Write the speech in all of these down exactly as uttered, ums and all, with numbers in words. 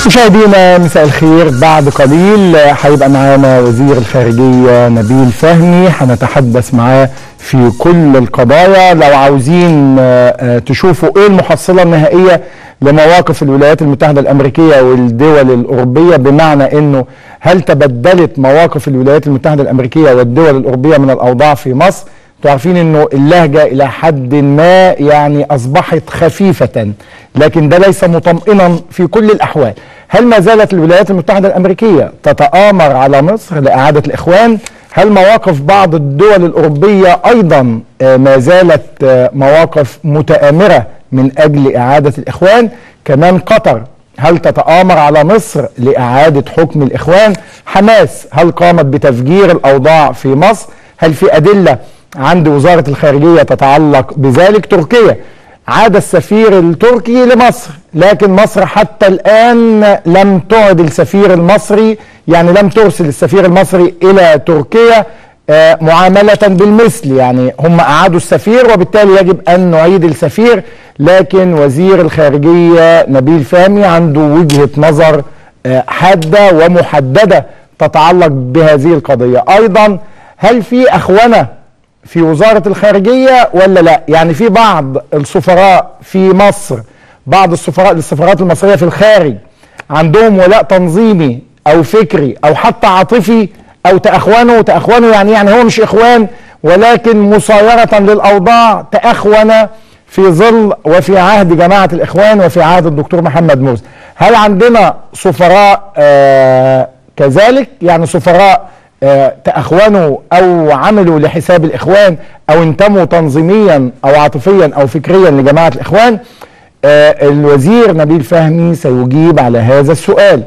مشاهدينا مساء الخير. بعد قليل هيبقى معانا وزير الخارجية نبيل فهمي، هنتحدث معاه في كل القضايا. لو عاوزين تشوفوا ايه المحصلة النهائية لمواقف الولايات المتحدة الأمريكية والدول الأوروبية، بمعنى انه هل تبدلت مواقف الولايات المتحدة الأمريكية والدول الأوروبية من الأوضاع في مصر؟ تعرفين انه اللهجة الى حد ما يعني اصبحت خفيفة، لكن ده ليس مطمئنا في كل الاحوال. هل ما زالت الولايات المتحدة الامريكية تتآمر على مصر لإعادة الاخوان؟ هل مواقف بعض الدول الاوروبية ايضا ما زالت مواقف متآمرة من اجل اعادة الاخوان؟ كمان قطر هل تتآمر على مصر لإعادة حكم الاخوان؟ حماس هل قامت بتفجير الاوضاع في مصر؟ هل في ادلة عند وزارة الخارجية تتعلق بذلك؟ تركيا عاد السفير التركي لمصر، لكن مصر حتى الآن لم تعد السفير المصري، يعني لم ترسل السفير المصري إلى تركيا آه معاملة بالمثل. يعني هم أعادوا السفير وبالتالي يجب أن نعيد السفير، لكن وزير الخارجية نبيل فهمي عنده وجهة نظر آه حادة ومحددة تتعلق بهذه القضية. أيضا هل في أخونة في وزارة الخارجية ولا لا؟ يعني في بعض السفراء في مصر، بعض السفراء السفارات المصرية في الخارج عندهم ولاء تنظيمي أو فكري أو حتى عاطفي، أو تأخونوا. تأخونوا يعني يعني هو مش إخوان، ولكن مصايرة للأوضاع تأخون في ظل وفي عهد جماعة الإخوان وفي عهد الدكتور محمد مرسي. هل عندنا سفراء آه كذلك؟ يعني سفراء آه تأخونوا أو عملوا لحساب الإخوان أو انتموا تنظيميا أو عاطفيا أو فكريا لجماعة الإخوان؟ آه الوزير نبيل فهمي سيجيب على هذا السؤال،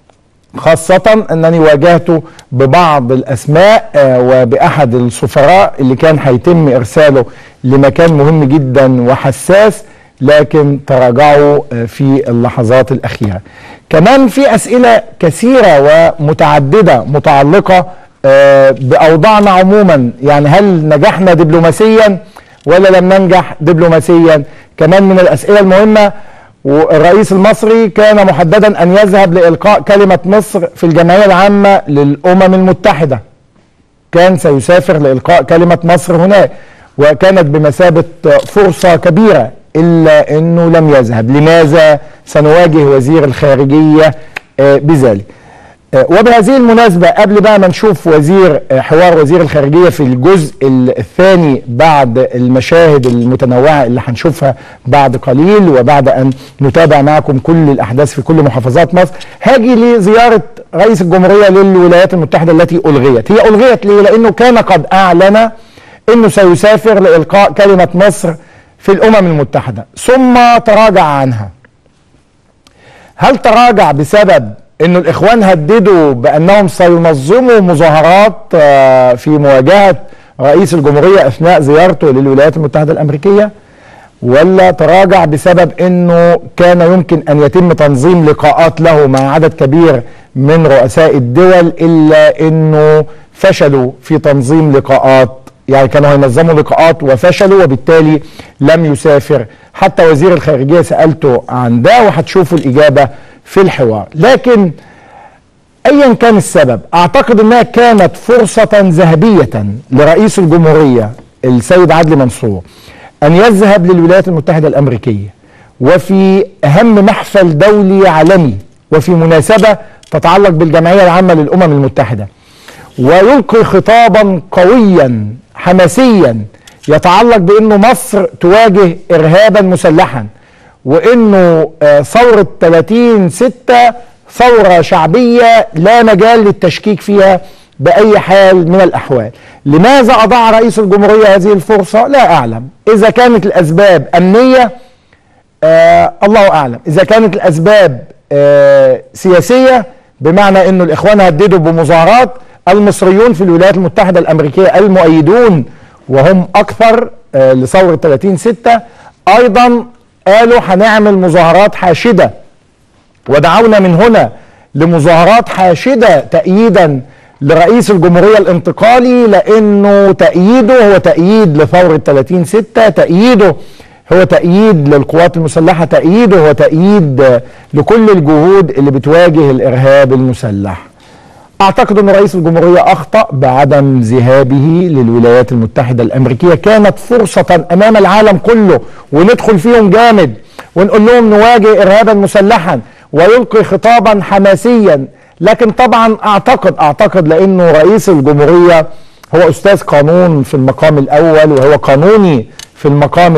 خاصة أنني واجهته ببعض الأسماء آه وبأحد السفراء اللي كان هيتم إرساله لمكان مهم جدا وحساس، لكن تراجعوا آه في اللحظات الأخيرة. كمان في أسئلة كثيرة ومتعددة متعلقة بأوضاعنا عموما، يعني هل نجحنا دبلوماسيا ولا لم ننجح دبلوماسيا؟ كمان من الأسئلة المهمة، والرئيس المصري كان محددا أن يذهب لإلقاء كلمة مصر في الجمعية العامة للأمم المتحدة، كان سيسافر لإلقاء كلمة مصر هناك، وكانت بمثابة فرصة كبيرة، إلا أنه لم يذهب. لماذا؟ سنواجه وزير الخارجية بذلك. وبهذه المناسبة قبل بقى ما نشوف وزير حوار وزير الخارجية في الجزء الثاني بعد المشاهد المتنوعة اللي هنشوفها بعد قليل، وبعد أن نتابع معكم كل الأحداث في كل محافظات مصر، هاجي لزيارة رئيس الجمهورية للولايات المتحدة التي ألغيت. هي ألغيت ليه؟ لأنه كان قد أعلن أنه سيسافر لإلقاء كلمة مصر في الأمم المتحدة ثم تراجع عنها. هل تراجع بسبب انه الاخوان هددوا بانهم سينظموا مظاهرات في مواجهة رئيس الجمهورية اثناء زيارته للولايات المتحدة الامريكية، ولا تراجع بسبب انه كان يمكن ان يتم تنظيم لقاءات له مع عدد كبير من رؤساء الدول، الا انه فشلوا في تنظيم لقاءات، يعني كانوا هينظموا لقاءات وفشلوا وبالتالي لم يسافر؟ حتى وزير الخارجية سألته عن ده وهتشوفوا الإجابة في الحوار. لكن ايا كان السبب، اعتقد انها كانت فرصة ذهبية لرئيس الجمهورية السيد عدلي منصور ان يذهب للولايات المتحدة الامريكية وفي اهم محفل دولي عالمي وفي مناسبة تتعلق بالجمعية العامة للامم المتحدة، ويلقي خطابا قويا حماسيا يتعلق بانه مصر تواجه ارهابا مسلحا، وانه ثورة ثلاثين ستة ثورة شعبية لا مجال للتشكيك فيها بأي حال من الأحوال. لماذا أضاع رئيس الجمهورية هذه الفرصة؟ لا أعلم. إذا كانت الأسباب أمنية آه الله أعلم، إذا كانت الأسباب آه سياسية بمعنى أنه الإخوان هددوا بمظاهرات، المصريون في الولايات المتحدة الأمريكية المؤيدون وهم أكثر آه لثورة ثلاثين ستة أيضا قالوا هنعمل مظاهرات حاشدة، ودعونا من هنا لمظاهرات حاشدة تأييدا لرئيس الجمهورية الانتقالي، لأنه تأييده هو تأييد لثورة ثلاثين ستة، تأييده هو تأييد للقوات المسلحة، تأييده هو تأييد لكل الجهود اللي بتواجه الإرهاب المسلح. أعتقد أن رئيس الجمهورية أخطأ بعدم ذهابه للولايات المتحدة الأمريكية. كانت فرصة أمام العالم كله وندخل فيهم جامد ونقول لهم نواجه إرهابا مسلحا ويلقي خطابا حماسيا، لكن طبعا أعتقد أعتقد لأنه رئيس الجمهورية هو أستاذ قانون في المقام الأول وهو قانوني في المقام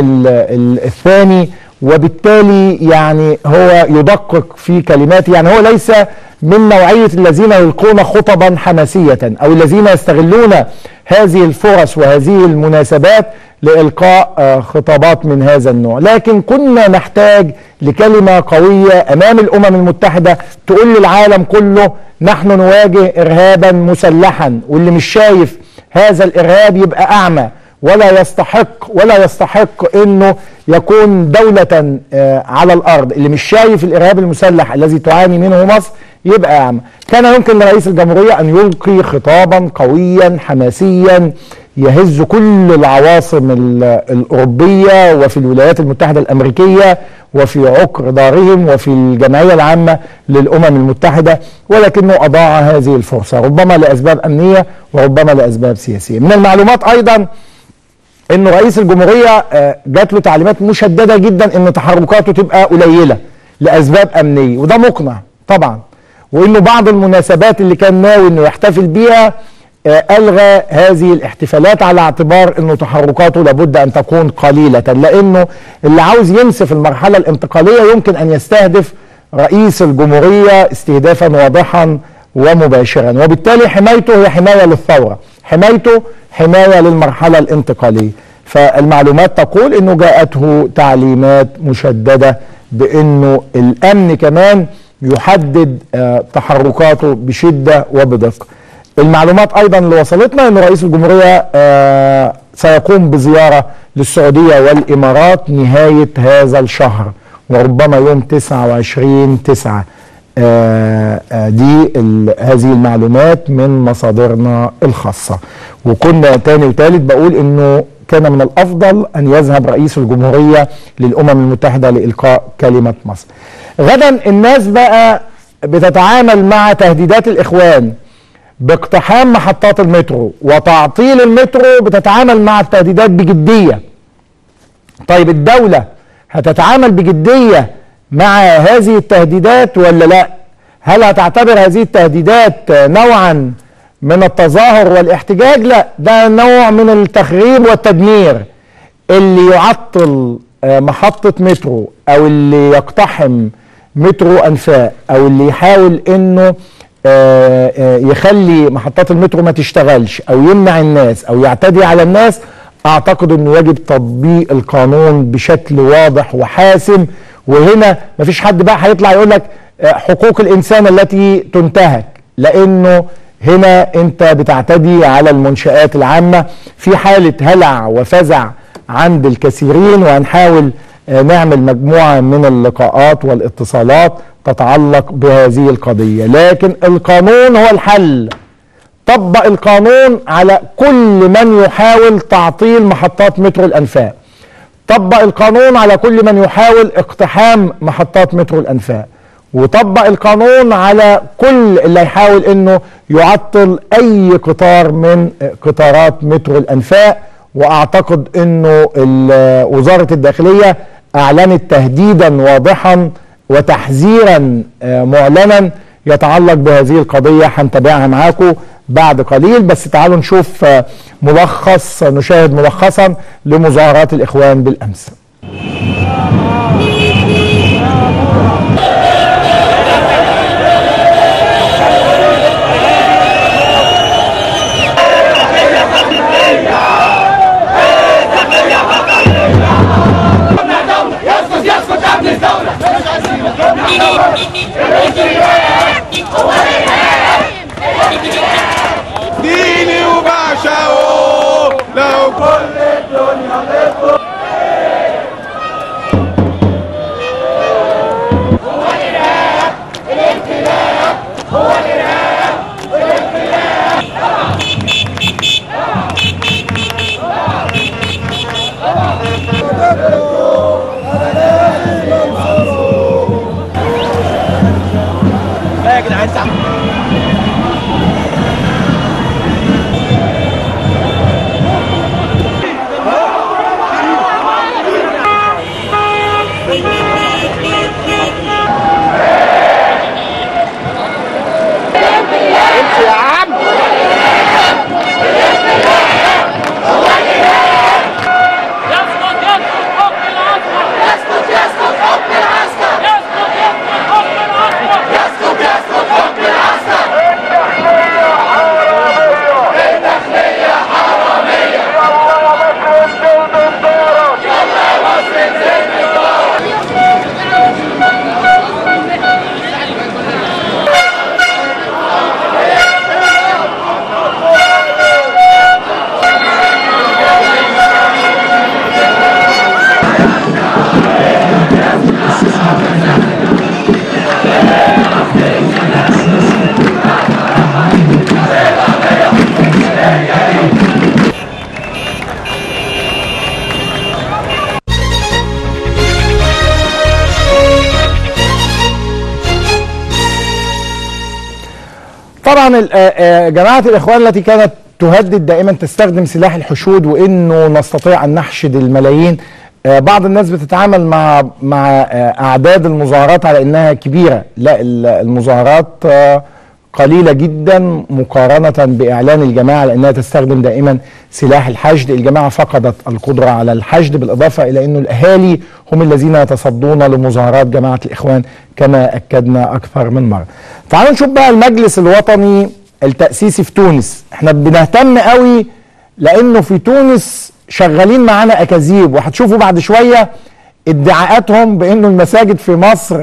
الثاني، وبالتالي يعني هو يدقق في كلماته. يعني هو ليس من نوعية الذين يلقون خطبا حماسية أو الذين يستغلون هذه الفرص وهذه المناسبات لإلقاء خطابات من هذا النوع، لكن كنا نحتاج لكلمة قوية أمام الأمم المتحدة تقول للعالم كله نحن نواجه إرهابا مسلحا، واللي مش شايف هذا الإرهاب يبقى أعمى ولا يستحق ولا يستحق انه يكون دولة على الارض. اللي مش شايف الارهاب المسلح الذي تعاني منه مصر يبقى اعمى. كان يمكن لرئيس الجمهورية ان يلقي خطابا قويا حماسيا يهز كل العواصم الاوروبية وفي الولايات المتحدة الامريكية وفي عقر دارهم وفي الجمعية العامة للامم المتحدة، ولكنه اضاع هذه الفرصة ربما لاسباب امنية وربما لاسباب سياسية. من المعلومات ايضا انه رئيس الجمهورية جات له تعليمات مشددة جدا ان تحركاته تبقى قليلة لاسباب امنية، وده مقنع طبعا، وانه بعض المناسبات اللي كان ناوي انه يحتفل بيها الغى هذه الاحتفالات على اعتبار انه تحركاته لابد ان تكون قليلة، لانه اللي عاوز ينسف المرحلة الانتقالية يمكن ان يستهدف رئيس الجمهورية استهدافا واضحا ومباشرا، وبالتالي حمايته هي حماية للثورة، حمايته حماية للمرحلة الانتقالية. فالمعلومات تقول انه جاءته تعليمات مشددة بانه الامن كمان يحدد تحركاته بشدة وبدقة. المعلومات ايضا اللي وصلتنا ان رئيس الجمهورية سيقوم بزيارة للسعودية والامارات نهاية هذا الشهر، وربما يوم تسعة وعشرين تسعة. آه آه دي هذه المعلومات من مصادرنا الخاصة. وكنا تاني وتالت بقول انه كان من الافضل ان يذهب رئيس الجمهورية للامم المتحدة لإلقاء كلمة مصر. غدا الناس بقى بتتعامل مع تهديدات الاخوان باقتحام محطات المترو وتعطيل المترو، بتتعامل مع التهديدات بجدية. طيب الدولة هتتعامل بجدية مع هذه التهديدات ولا لا؟ هل هتعتبر هذه التهديدات نوعا من التظاهر والاحتجاج؟ لا، ده نوع من التخريب والتدمير. اللي يعطل محطة مترو او اللي يقتحم مترو انفاق او اللي يحاول انه يخلي محطات المترو ما تشتغلش او يمنع الناس او يعتدي على الناس، اعتقد انه يجب تطبيق القانون بشكل واضح وحاسم. وهنا مفيش حد بقى هيطلع يقول لك حقوق الانسان التي تنتهك، لانه هنا انت بتعتدي على المنشآت العامة في حالة هلع وفزع عند الكثيرين. وهنحاول نعمل مجموعة من اللقاءات والاتصالات تتعلق بهذه القضية، لكن القانون هو الحل. طبق القانون على كل من يحاول تعطيل محطات مترو الأنفاق، طبق القانون على كل من يحاول اقتحام محطات مترو الأنفاق، وطبق القانون على كل اللي يحاول انه يعطل اي قطار من قطارات مترو الأنفاق. واعتقد انه وزارة الداخلية اعلنت تهديدا واضحا وتحذيرا معلنا يتعلق بهذه القضية، هنتابعها معاكم بعد قليل. بس تعالوا نشوف ملخص، نشاهد ملخصا لمظاهرات الإخوان بالأمس. ديني وبعشقه لو كل الدنيا ضده. هو الإرهاب الانقلاب، هو الإرهاب الانقلاب. طبعا جماعة الإخوان التي كانت تهدد دائما تستخدم سلاح الحشود وإنه نستطيع أن نحشد الملايين، بعض الناس بتتعامل مع مع أعداد المظاهرات على إنها كبيرة. لا، المظاهرات قليلة جدا مقارنة بإعلان الجماعة لأنها تستخدم دائما سلاح الحشد. الجماعة فقدت القدرة على الحشد، بالإضافة إلى أنه الأهالي هم الذين يتصدون لمظاهرات جماعة الإخوان كما أكدنا أكثر من مرة. تعالوا نشوف بقى المجلس الوطني التأسيسي في تونس. احنا بنهتم قوي لأنه في تونس شغالين معانا أكاذيب، وهتشوفوا بعد شوية ادعاءاتهم بأنه المساجد في مصر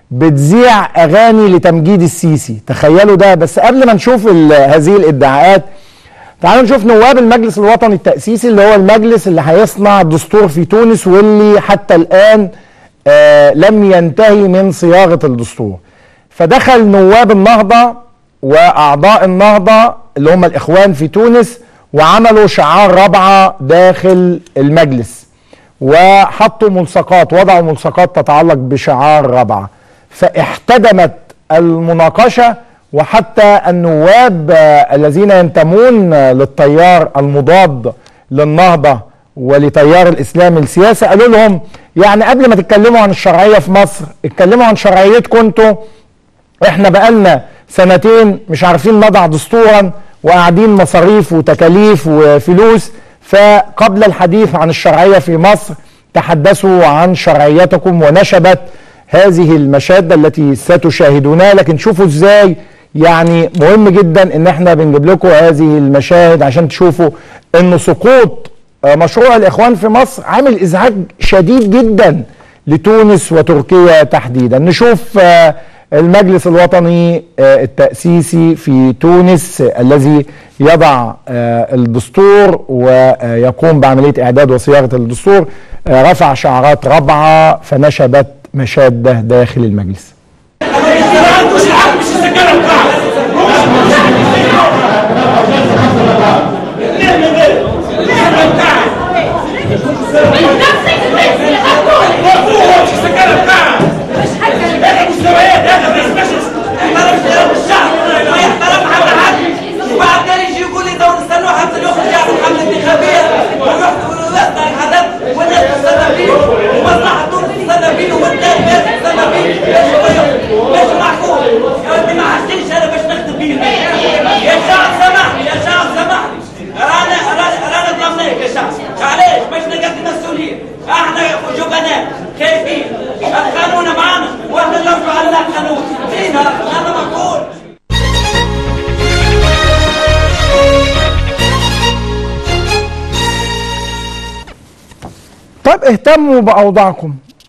بتذيع اغاني لتمجيد السيسي. تخيلوا ده. بس قبل ما نشوف هذه الادعاءات، تعالوا نشوف نواب المجلس الوطني التأسيسي اللي هو المجلس اللي هيصنع الدستور في تونس، واللي حتى الآن آه لم ينتهي من صياغة الدستور. فدخل نواب النهضة وأعضاء النهضة اللي هم الإخوان في تونس وعملوا شعار رابعة داخل المجلس، وحطوا ملصقات، وضعوا ملصقات تتعلق بشعار رابعة، فاحتدمت المناقشة. وحتى النواب الذين ينتمون للتيار المضاد للنهضة ولتيار الإسلام السياسي قالوا لهم يعني قبل ما تتكلموا عن الشرعية في مصر اتكلموا عن شرعيتكم انتوا. احنا بقالنا سنتين مش عارفين نضع دستورا وقاعدين مصاريف وتكاليف وفلوس، فقبل الحديث عن الشرعية في مصر تحدثوا عن شرعيتكم، ونشبت هذه المشادة التي ستشاهدونها. لكن شوفوا ازاي يعني مهم جدا ان احنا بنجيب لكم هذه المشاهد عشان تشوفوا ان سقوط مشروع الاخوان في مصر عامل ازعاج شديد جدا لتونس وتركيا تحديدا. نشوف المجلس الوطني التأسيسي في تونس الذي يضع الدستور ويقوم بعملية إعداد وصياغة الدستور رفع شعارات رابعة فنشبت مشادة داخل المجلس. طيب اهتموا بأوضاعكم،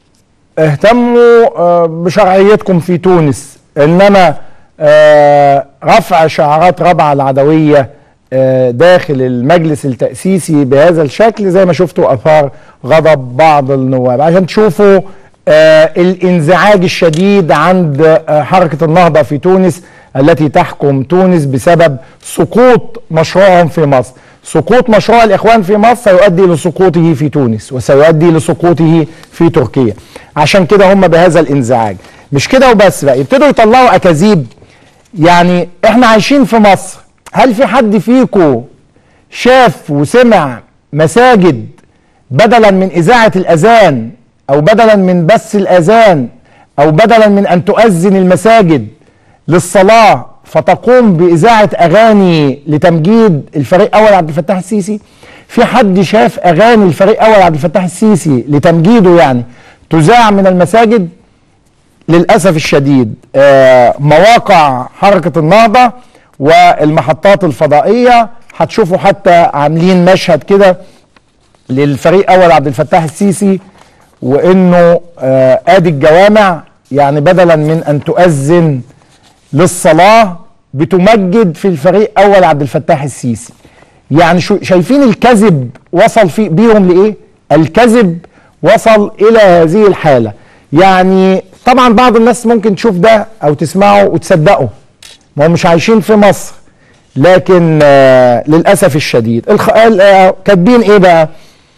اهتموا بشرعيتكم في تونس، انما رفع شعارات رابعة العدوية داخل المجلس التأسيسي بهذا الشكل زي ما شفتوا أثار غضب بعض النواب. عشان تشوفوا الانزعاج الشديد عند حركة النهضة في تونس التي تحكم تونس بسبب سقوط مشروعهم في مصر. سقوط مشروع الإخوان في مصر سيؤدي لسقوطه في تونس وسيؤدي لسقوطه في تركيا. عشان كده هم بهذا الانزعاج. مش كده وبس بقى، يبتدوا يطلعوا أكاذيب. يعني احنا عايشين في مصر، هل في حد فيكم شاف وسمع مساجد بدلا من اذاعه الاذان او بدلا من بث الاذان او بدلا من ان تؤذن المساجد للصلاه فتقوم باذاعه اغاني لتمجيد الفريق اول عبد الفتاح السيسي؟ في حد شاف اغاني الفريق اول عبد الفتاح السيسي لتمجيده يعني تذاع من المساجد؟ للاسف الشديد آه مواقع حركه النهضه والمحطات الفضائيه هتشوفوا حتى عاملين مشهد كده للفريق اول عبد الفتاح السيسي، وانه آه ادي الجوامع، يعني بدلا من ان تؤذن للصلاه بتمجد في الفريق اول عبد الفتاح السيسي. يعني شو شايفين الكذب وصل في بيهم لايه؟ الكذب وصل الى هذه الحاله. يعني طبعا بعض الناس ممكن تشوف ده او تسمعه وتصدقه، ما هم مش عايشين في مصر، لكن آه للاسف الشديد آه كاتبين ايه بقى؟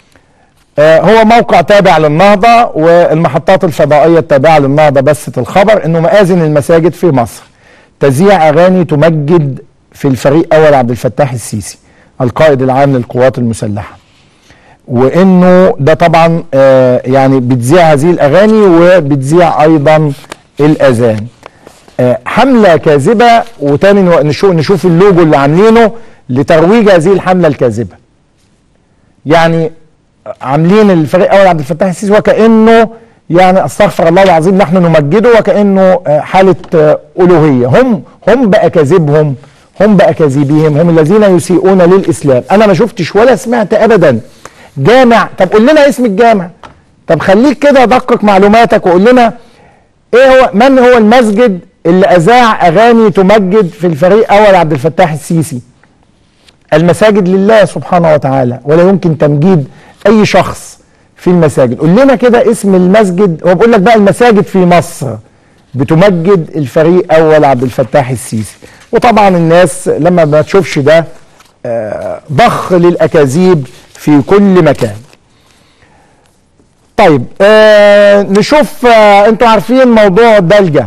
آه هو موقع تابع للنهضه والمحطات الفضائيه التابعه للنهضه بثت الخبر انه مآذن المساجد في مصر تذيع اغاني تمجد في الفريق اول عبد الفتاح السيسي القائد العام للقوات المسلحه، وانه ده طبعا آه يعني بتذيع هذه الاغاني وبتذيع ايضا الاذان. آه حمله كاذبه، وتاني نشوف نشوف اللوجو اللي عاملينه لترويج هذه الحمله الكاذبه. يعني عاملين الفريق اول عبد الفتاح السيسي وكانه يعني استغفر الله العظيم نحن نمجده، وكانه آه حاله آه الوهيه. هم هم باكاذيبهم، هم باكاذيبهم، هم الذين يسيئون للاسلام. انا ما شفتش ولا سمعت ابدا جامع. طب قول لنا اسم الجامع، طب خليك كده دقق معلوماتك وقول لنا ايه هو، من هو المسجد اللي اذاع اغاني تمجد في الفريق اول عبد الفتاح السيسي. المساجد لله سبحانه وتعالى، ولا يمكن تمجيد اي شخص في المساجد. قول لنا كده اسم المسجد. هو بيقول لك بقى المساجد في مصر بتمجد الفريق اول عبد الفتاح السيسي. وطبعا الناس لما ما تشوفش ده آه ضخ للاكاذيب في كل مكان. طيب آه نشوف، آه انتوا عارفين موضوع دلجة،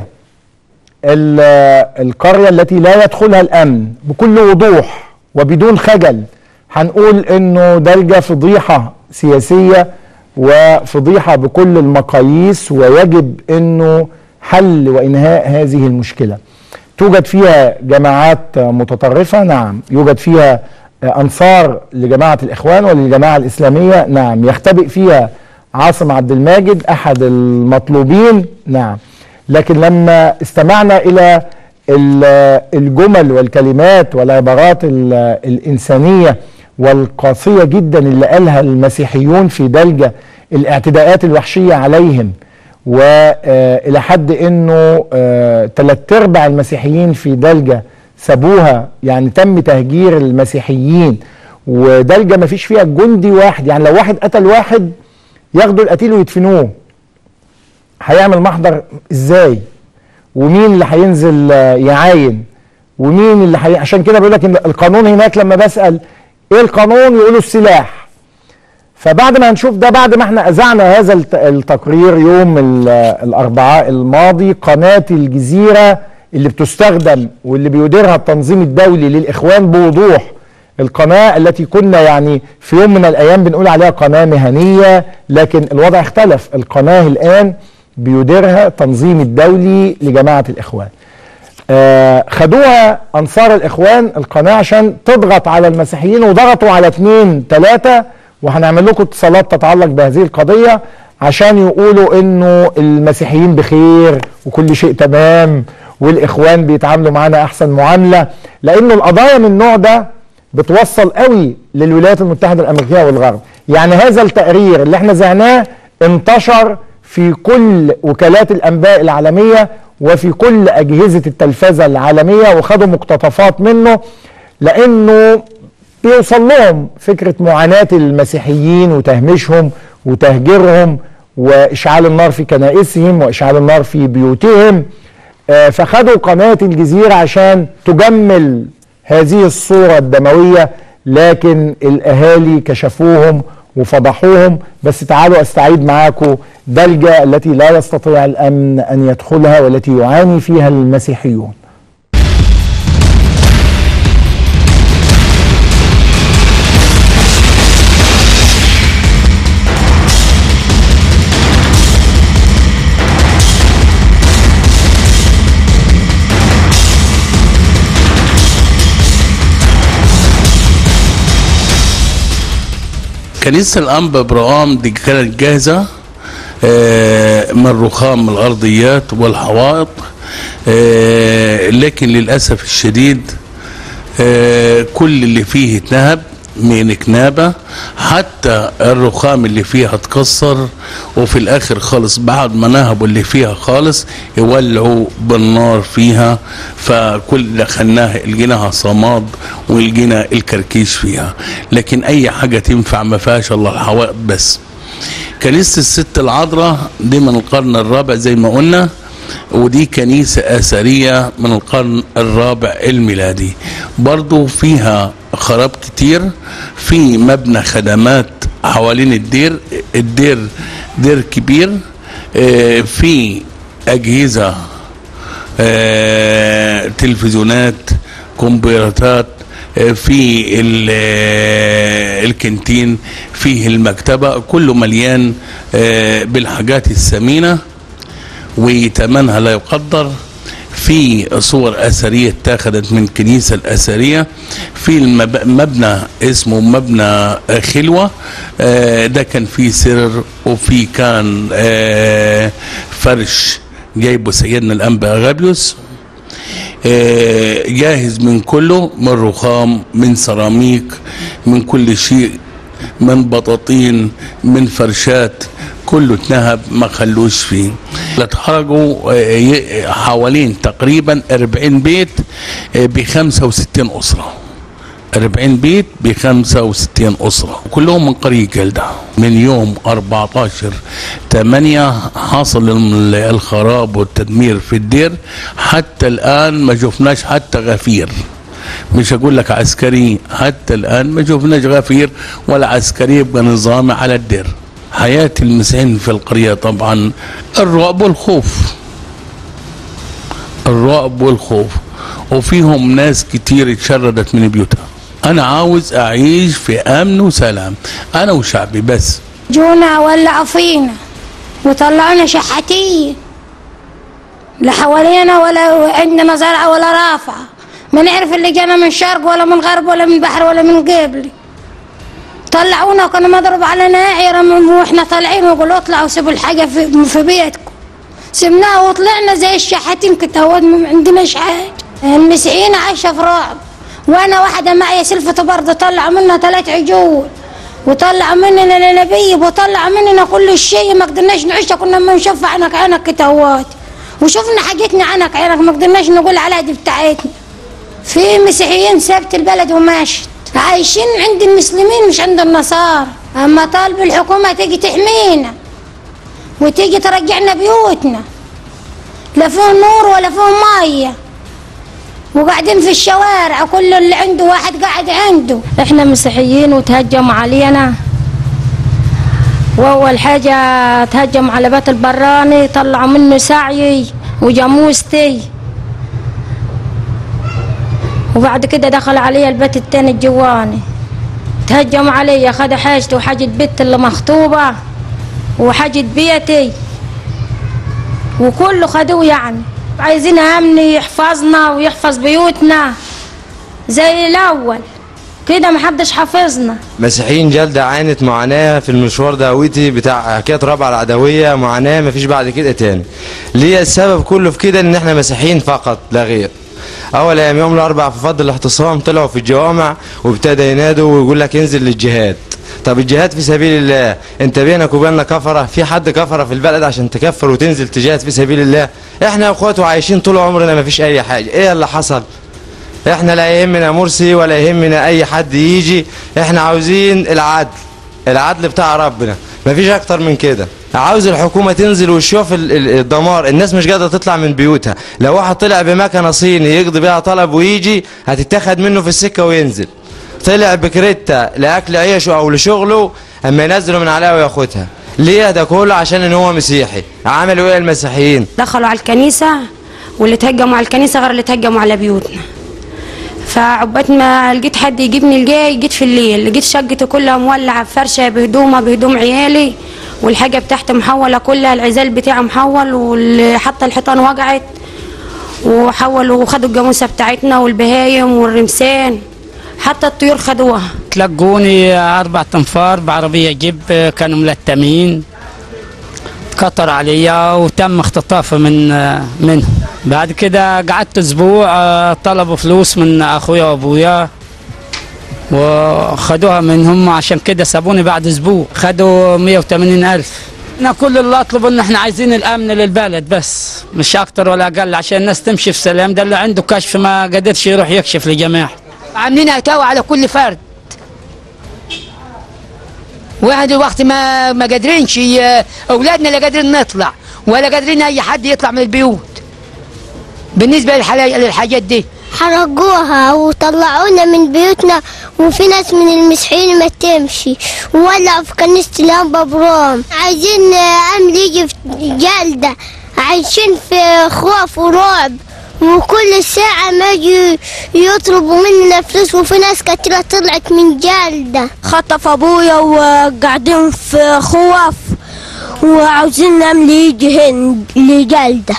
القرية التي لا يدخلها الامن بكل وضوح وبدون خجل. هنقول انه دلجة فضيحة سياسية وفضيحة بكل المقاييس، ويجب انه حل وانهاء هذه المشكلة. توجد فيها جماعات متطرفة، نعم. يوجد فيها أنصار لجماعة الإخوان وللجماعة الإسلامية، نعم. يختبئ فيها عاصم عبد الماجد أحد المطلوبين، نعم. لكن لما استمعنا إلى الجمل والكلمات والعبارات الإنسانية والقاسية جدا اللي قالها المسيحيون في دلجة، الاعتداءات الوحشية عليهم، والى حد انه ثلاث ارباع المسيحيين في دلجة سابوها، يعني تم تهجير المسيحيين. ودلجة ما فيش فيها جندي واحد، يعني لو واحد قتل واحد ياخدوا القتيل ويدفنوه. هيعمل محضر ازاي؟ ومين اللي هينزل يعاين؟ ومين اللي حي... عشان كده بيقول لك ان القانون هناك، لما بسأل ايه القانون يقولوا السلاح. فبعد ما هنشوف ده، بعد ما احنا اذعنا هذا التقرير يوم الاربعاء الماضي، قناة الجزيرة اللي بتستخدم واللي بيديرها التنظيم الدولي للاخوان بوضوح، القناة التي كنا يعني في يوم من الايام بنقول عليها قناة مهنية، لكن الوضع اختلف. القناة الان بيديرها التنظيم الدولي لجماعة الاخوان. آه خدوها انصار الاخوان القناة عشان تضغط على المسيحيين، وضغطوا على اثنين ثلاثة، وهنعمل لكم اتصالات تتعلق بهذه القضية عشان يقولوا انه المسيحيين بخير وكل شيء تمام والاخوان بيتعاملوا معانا احسن معاملة، لانه القضايا من النوع ده بتوصل قوي للولايات المتحدة الامريكية والغرب. يعني هذا التقرير اللي احنا زعناه انتشر في كل وكالات الانباء العالمية وفي كل اجهزة التلفزة العالمية، وخدوا مقتطفات منه، لانه بيوصل لهم فكرة معاناة المسيحيين وتهميشهم وتهجيرهم وإشعال النار في كنائسهم وإشعال النار في بيوتهم. آه فخدوا قناة الجزيرة عشان تجمل هذه الصورة الدموية، لكن الأهالي كشفوهم وفضحوهم. بس تعالوا أستعيد معاكم دلجة التي لا يستطيع الأمن أن يدخلها والتي يعاني فيها المسيحيون. كنيسة الأنبا برام دي كانت جاهزة من رخام الأرضيات والحوائط، لكن للأسف الشديد كل اللي فيه اتنهب من كنابة، حتى الرخام اللي فيها اتكسر، وفي الآخر خالص بعد ما نهبوا اللي فيها خالص يولعوا بالنار فيها، فكل دخلناها لقيناها صماد ولقينا الكركيش فيها، لكن أي حاجة تنفع ما فيهاش الله الحوائط بس. كنيسة الست العذراء دي من القرن الرابع زي ما قلنا، ودي كنيسة أثرية من القرن الرابع الميلادي، برضو فيها خراب كتير، في مبنى خدمات حوالين الدير، الدير دير كبير، في أجهزة تلفزيونات، كمبيوترات، في الكنتين، فيه المكتبة، كله مليان بالحاجات الثمينة وثمنها لا يقدر. في صور أثرية اتاخدت من كنيسة الأثرية، في المبنى اسمه مبنى خلوة، ده كان فيه سر، وفي كان فرش جايبه سيدنا الأنبا غابيوس، جاهز من كله، من رخام، من سيراميك، من كل شيء، من بطاطين، من فرشات، كله اتنهب ما خلوش فيه. اتحرجوا حوالين تقريبا أربعين بيت ب خمسة وستين أسرة، أربعين بيت ب خمسة وستين أسرة، كلهم من قرية جلدة. من يوم أربعتاشر ثمانية حصل الخراب والتدمير في الدير، حتى الآن ما شفناش حتى غفير، مش هقول لك عسكري، حتى الآن ما شفناش غفير ولا عسكري يبقى نظامي على الدير. حياة المسيحيين في القرية طبعا الرعب والخوف، الرعب والخوف، وفيهم ناس كتير اتشردت من بيوتها. أنا عاوز أعيش في أمن وسلام أنا وشعبي بس. جونا ولعوا فينا وطلعونا شحاتين، لا حوالينا ولا عندنا زرع ولا رافعة، ما نعرف اللي جانا من شرق ولا من غرب ولا من بحر ولا من قبل. طلعونا وكانوا مضرب علينا عيرة واحنا طالعين ويقولوا اطلعوا سيبوا الحاجة في, في بيتكم. سيبناها وطلعنا زي الشحاتين كده، ما عندناش حاجة. المسيحيين عايشة في رعب، وانا واحدة معي سلفة برضه طلعوا منها ثلاث عجول، وطلعوا مننا لنبيب، وطلعوا مننا كل شيء، ما قدرناش نعيش، كنا بنشوف عنك عينك كتوات، وشفنا حاجتنا عنك عينك، ما قدرناش نقول عليها دي بتاعتنا. في مسيحيين سابت البلد وماشت، عايشين عند المسلمين مش عند النصارى. اما طالب الحكومة تيجي تحمينا وتيجي ترجعنا بيوتنا، لا فيه نور ولا فيه مية، وقاعدين في الشوارع، كل اللي عنده واحد قاعد عنده. احنا مسيحيين وتهجم علينا، واول حاجة تهجم على بيت البراني، طلعوا منه سعي وجاموستي، وبعد كده دخل علي البيت التاني الجواني، تهجم علي، خد حاجتي وحاجة بنت اللي مخطوبة وحاجة بيتي وكله خدوه. يعني عايزين امن يحفظنا ويحفظ بيوتنا زي الاول كده، محدش حافظنا. مسيحيين جلدة عانت معاناة في المشوار دهوتي بتاع حكاية رابعة العدوية، معاناة مفيش بعد كده تاني. ليه السبب كله في كده؟ ان احنا مسيحيين فقط لا غير. اول ايام يوم الاربعاء في فضل الاعتصام طلعوا في الجوامع وابتدى ينادوا ويقول لك انزل للجهاد. طب الجهاد في سبيل الله، انت بينك وبيننا كفره؟ في حد كفره في البلد عشان تكفر وتنزل تجاهد في سبيل الله؟ احنا يا اخوات وعايشين طول عمرنا ما فيش اي حاجه. ايه اللي حصل؟ احنا لا يهمنا مرسي ولا يهمنا اي حد يجي، احنا عاوزين العدل، العدل بتاع ربنا، ما فيش اكتر من كده. عاوز الحكومه تنزل وتشوف الدمار، الناس مش قادره تطلع من بيوتها. لو واحد طلع بمكنه صيني يقضي بيها طلب ويجي هتتاخد منه في السكه وينزل. طلع بكريتا لاكل عيشه او لشغله، اما ينزلوا من عليها وياخدها. ليه ده كله؟ عشان ان هو مسيحي. عملوا ايه المسيحيين؟ دخلوا على الكنيسه، واللي تهجموا على الكنيسه غير اللي تهجموا على بيوتنا. فعقبال ما لقيت حد يجيبني الجاي، جيت في الليل لقيت شقتي كلها مولعه بفرشه بهدومها بهدوم عيالي، والحاجه بتاعتي محوله كلها، العزال بتاعي محول، وحتى الحيطان وقعت، وحولوا وخدوا الجاموسه بتاعتنا والبهايم والرمسان، حتى الطيور خدوها. تلقوني أربع تنفار بعربية جيب كانوا ملتمين، كتر عليا وتم اختطافي من منهم. بعد كده قعدت أسبوع، طلبوا فلوس من أخويا وأبويا وخدوها منهم، عشان كده سابوني بعد أسبوع، خدوا مية وثمانين ألف. أنا كل اللي أطلبه إن إحنا عايزين الأمن للبلد بس، مش أكتر ولا أقل، عشان الناس تمشي في سلام. ده اللي عنده كشف ما قدرش يروح يكشف لجماعة. عاملين عتاوة على كل فرد، واحد دلوقتي ما ما قادرينش، اولادنا لا قادرين نطلع ولا قادرين اي حد يطلع من البيوت بالنسبه للحاجات دي. حرقوها وطلعونا من بيوتنا، وفي ناس من المسيحيين ما تمشي، وولعوا في كنيسه الانبا برام. عايزين امن يجي في جلده، عايشين في خوف ورعب، وكل ساعة ما يجي يطلبوا مننا فلوس، وفي ناس كتيرة طلعت من جلدة. خطف أبويا وقاعدين في خوف، وعاوزين الأمن يجي هنا لجلدة.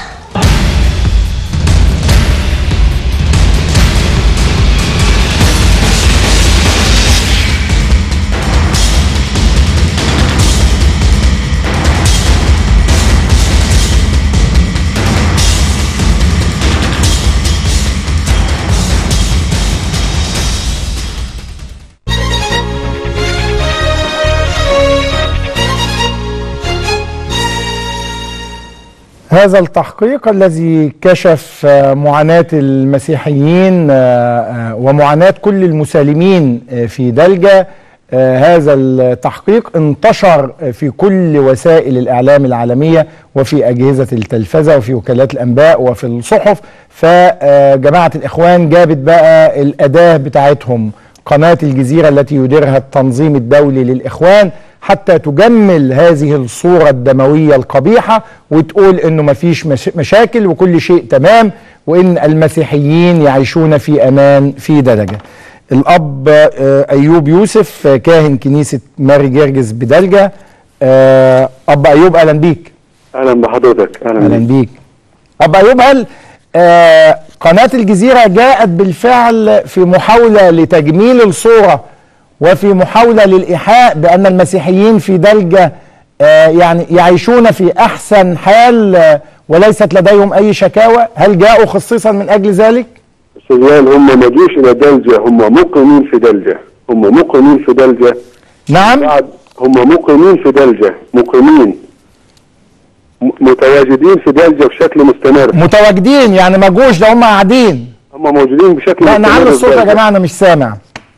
هذا التحقيق الذي كشف معاناة المسيحيين ومعاناة كل المسالمين في دلجة، هذا التحقيق انتشر في كل وسائل الإعلام العالمية وفي أجهزة التلفزة وفي وكالات الأنباء وفي الصحف. فجماعة الإخوان جابت بقى الأداة بتاعتهم، قناة الجزيرة التي يديرها التنظيم الدولي للإخوان، حتى تجمل هذه الصورة الدموية القبيحة وتقول انه مفيش مشاكل وكل شيء تمام، وان المسيحيين يعيشون في امان في دلجة. الاب ايوب يوسف كاهن كنيسة ماري جرجس بدلجة. اب ايوب اهلا بيك. اهلا بحضرتك. اهلا, أهلا بيك. اب ايوب، هل قناة الجزيرة جاءت بالفعل في محاولة لتجميل الصورة وفي محاولة للإيحاء بأن المسيحيين في دلجة آه يعني يعيشون في أحسن حال آه وليست لديهم أي شكاوى؟ هل جاءوا خصيصا من أجل ذلك؟ سيديان، هم ما جوش إلى دلجة، هم مقيمين في دلجة، هم مقيمين في دلجة. نعم، بعد هم مقيمين في دلجة، مقيمين متواجدين في دلجة بشكل مستمر. متواجدين يعني ما جوش، ده هم قاعدين. هم موجودين بشكل لا مستمر. نعلي الصوت يا جماعة، أنا مش سامع.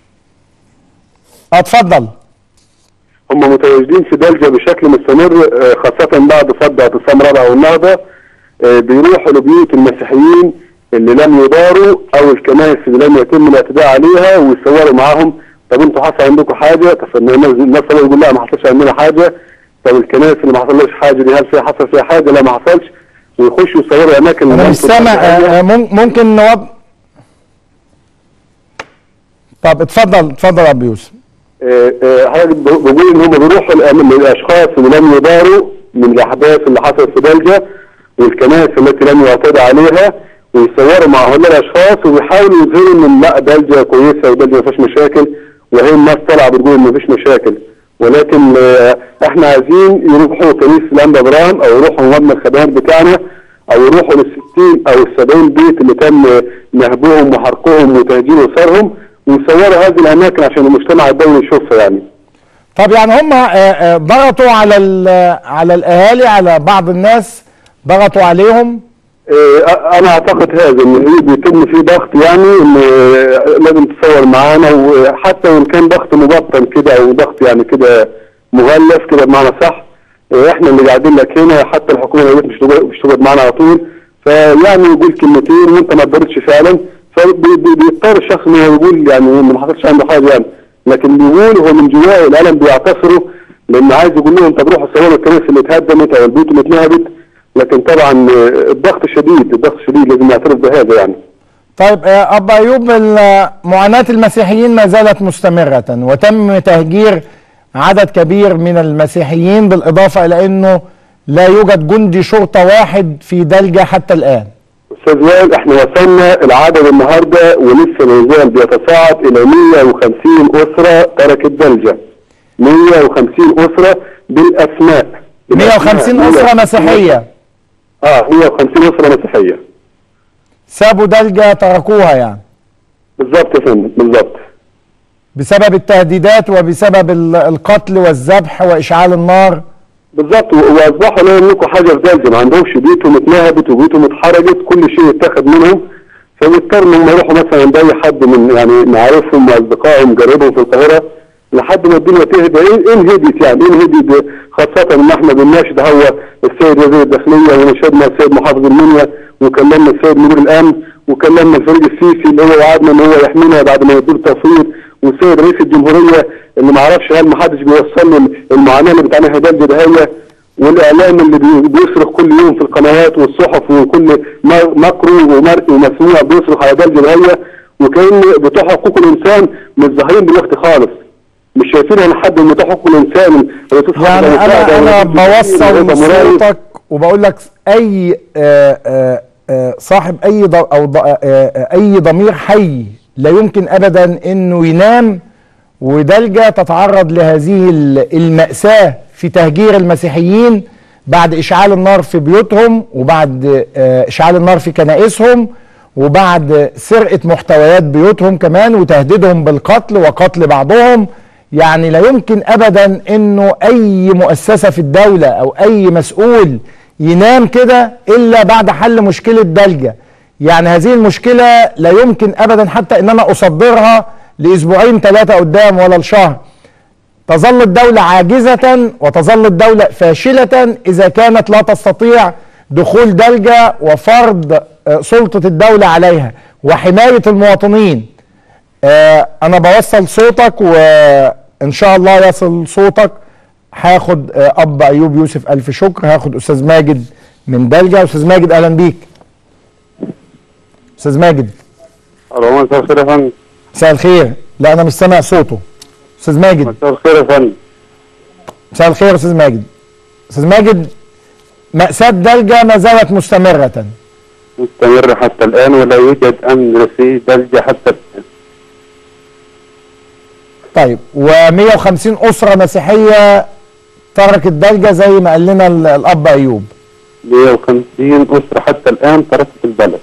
اتفضل. هم متواجدين في دلجة بشكل مستمر، خاصة بعد فض اعتصام رابعة والنهضة. بيروحوا لبيوت المسيحيين اللي لم يداروا او الكنائس اللي لم يتم الاعتداء عليها ويصوروا معاهم. طب انتوا حصل عندكم حاجة؟ طب الناس يقول لا ما حصلش عندنا حاجة. طب الكنائس اللي ما حصلش حاجة دي هل فيها حصل فيها حاجة؟ لا ما حصلش. ويخشوا يصوروا اماكن. انا مش سامع. ممكن نواب. طب اتفضل اتفضل يا ابو يوسف. حضرتك بقول ان هم بيروحوا للاشخاص اللي لم يداروا من الاحداث اللي حصلت في دلجة والكنائس التي لم يعتدى عليها، ويصوروا مع هؤلاء الاشخاص ويحاولوا يظهروا ان لا دلجة كويسه ودلجة ما فيش مشاكل، وهي الناس طالعه بتقول ما فيش مشاكل. ولكن احنا عايزين يروحوا كنيسه الانبا برام او يروحوا مبنى الخدمات بتاعنا او يروحوا للستين او السبعين بيت اللي تم نهبهم وحرقهم وتهجير وسرهم، ويصوروا هذه الاماكن عشان المجتمع الدولي يشوفها يعني. طب يعني هم ضغطوا على على الاهالي، على بعض الناس ضغطوا عليهم؟ انا اعتقد هذا ان بيتم فيه ضغط، يعني ان لازم تصور معانا، وحتى وان كان ضغط مبطن كده او ضغط يعني كده مغلف كده بمعنى صح. احنا اللي قاعدين لك هنا، حتى الحكومه مش مش تقعد معانا على طول، فيعني يقول كلمتين وانت ما قدرتش فعلا، فبيضطر الشخص انه يقول يعني ما حصلش عنده حاجه يعني، لكن بيقول هو من جواه الالم بيعتصره، لان عايز يقول لهم طب روحوا صوروا الكنائس اللي اتهدمت او البيوت اللي اتنهبت. لكن طبعا الضغط شديد، الضغط شديد لازم نعترف بهذا يعني. طيب ابا ايوب، معاناه المسيحيين ما زالت مستمره، وتم تهجير عدد كبير من المسيحيين، بالاضافه الى انه لا يوجد جندي شرطه واحد في دلجة حتى الان. استاذ وائل احنا وصلنا العدد النهارده ولسه ما زال بيتصاعد الى مية وخمسين اسره تركت دلجه. مية وخمسين اسره بالاسماء. مية وخمسين اسره مسيحيه. اه مية وخمسين اسره مسيحيه. سابوا دلجه تركوها يعني. بالظبط يا فندم بالظبط. بسبب التهديدات وبسبب القتل والذبح واشعال النار. بالظبط، واصبحوا لا يملكوا حاجه في دلجه، ما عندهمش، بيوتهم اتنهبت وبيوتهم اتحرجت، كل شيء اتاخد منهم، فبيضطروا انهم يروحوا مثلا عند اي حد من يعني معارفهم واصدقائهم جاربهم في القاهره لحد ما الدنيا تهدى. ايه انهدت يعني ايه انهدت، خاصه ان احنا بنناشد هو السيد وزير الداخليه وناشدنا السيد محافظ المنيا وكلمنا السيد مدير الامن وكلمنا الفريق السيسي اللي هو وعدنا ان هو يحمينا بعد ما يدور تصوير، والسيد رئيس الجمهوريه اللي ما اعرفش هل ما حدش بيوصل له المعاناه اللي بتعانيها دلجه دهيه، والاعلام اللي بيصرخ كل يوم في القنوات والصحف وكل مقروء ومرئي ومسموع بيصرخ على دلجه دهيه، وكأن بتوع حقوق الانسان مش ظاهرين دلوقتي خالص، مش شايفين ان حد من بتوع حقوق الانسان يعني انا انا بوصل صوتك وبقول لك اي آآ آآ صاحب اي او اي ضمير حي لا يمكن ابدا انه ينام ودلجه تتعرض لهذه المأساة في تهجير المسيحيين بعد اشعال النار في بيوتهم وبعد اشعال النار في كنائسهم وبعد سرقة محتويات بيوتهم كمان وتهديدهم بالقتل وقتل بعضهم. يعني لا يمكن ابدا انه اي مؤسسة في الدولة او اي مسؤول ينام كده الا بعد حل مشكلة دلجة. يعني هذه المشكلة لا يمكن ابدا حتى ان انا اصدرها لاسبوعين ثلاثة قدام ولا لشهر. تظل الدولة عاجزة وتظل الدولة فاشلة اذا كانت لا تستطيع دخول دلجة وفرض سلطة الدولة عليها وحماية المواطنين. انا بوصل صوتك وان شاء الله يصل صوتك. هاخد اب ايوب يوسف الف شكر، هاخد استاذ ماجد من دلجة. استاذ ماجد اهلا بيك. استاذ ماجد. الو مساء الخير يا فندم. مساء الخير. لا انا مش سامع صوته. استاذ ماجد. مساء الخير يا فندم. مساء الخير يا استاذ ماجد. استاذ ماجد، مأساة دلجة ما زالت مستمرة. مستمرة حتى الآن ولا يوجد أمن في دلجة حتى الآن. طيب ومية وخمسين أسرة مسيحية تركت دلجة زي ما قال لنا الأب أيوب. مية وخمسين أسرة حتى الآن تركت البلد.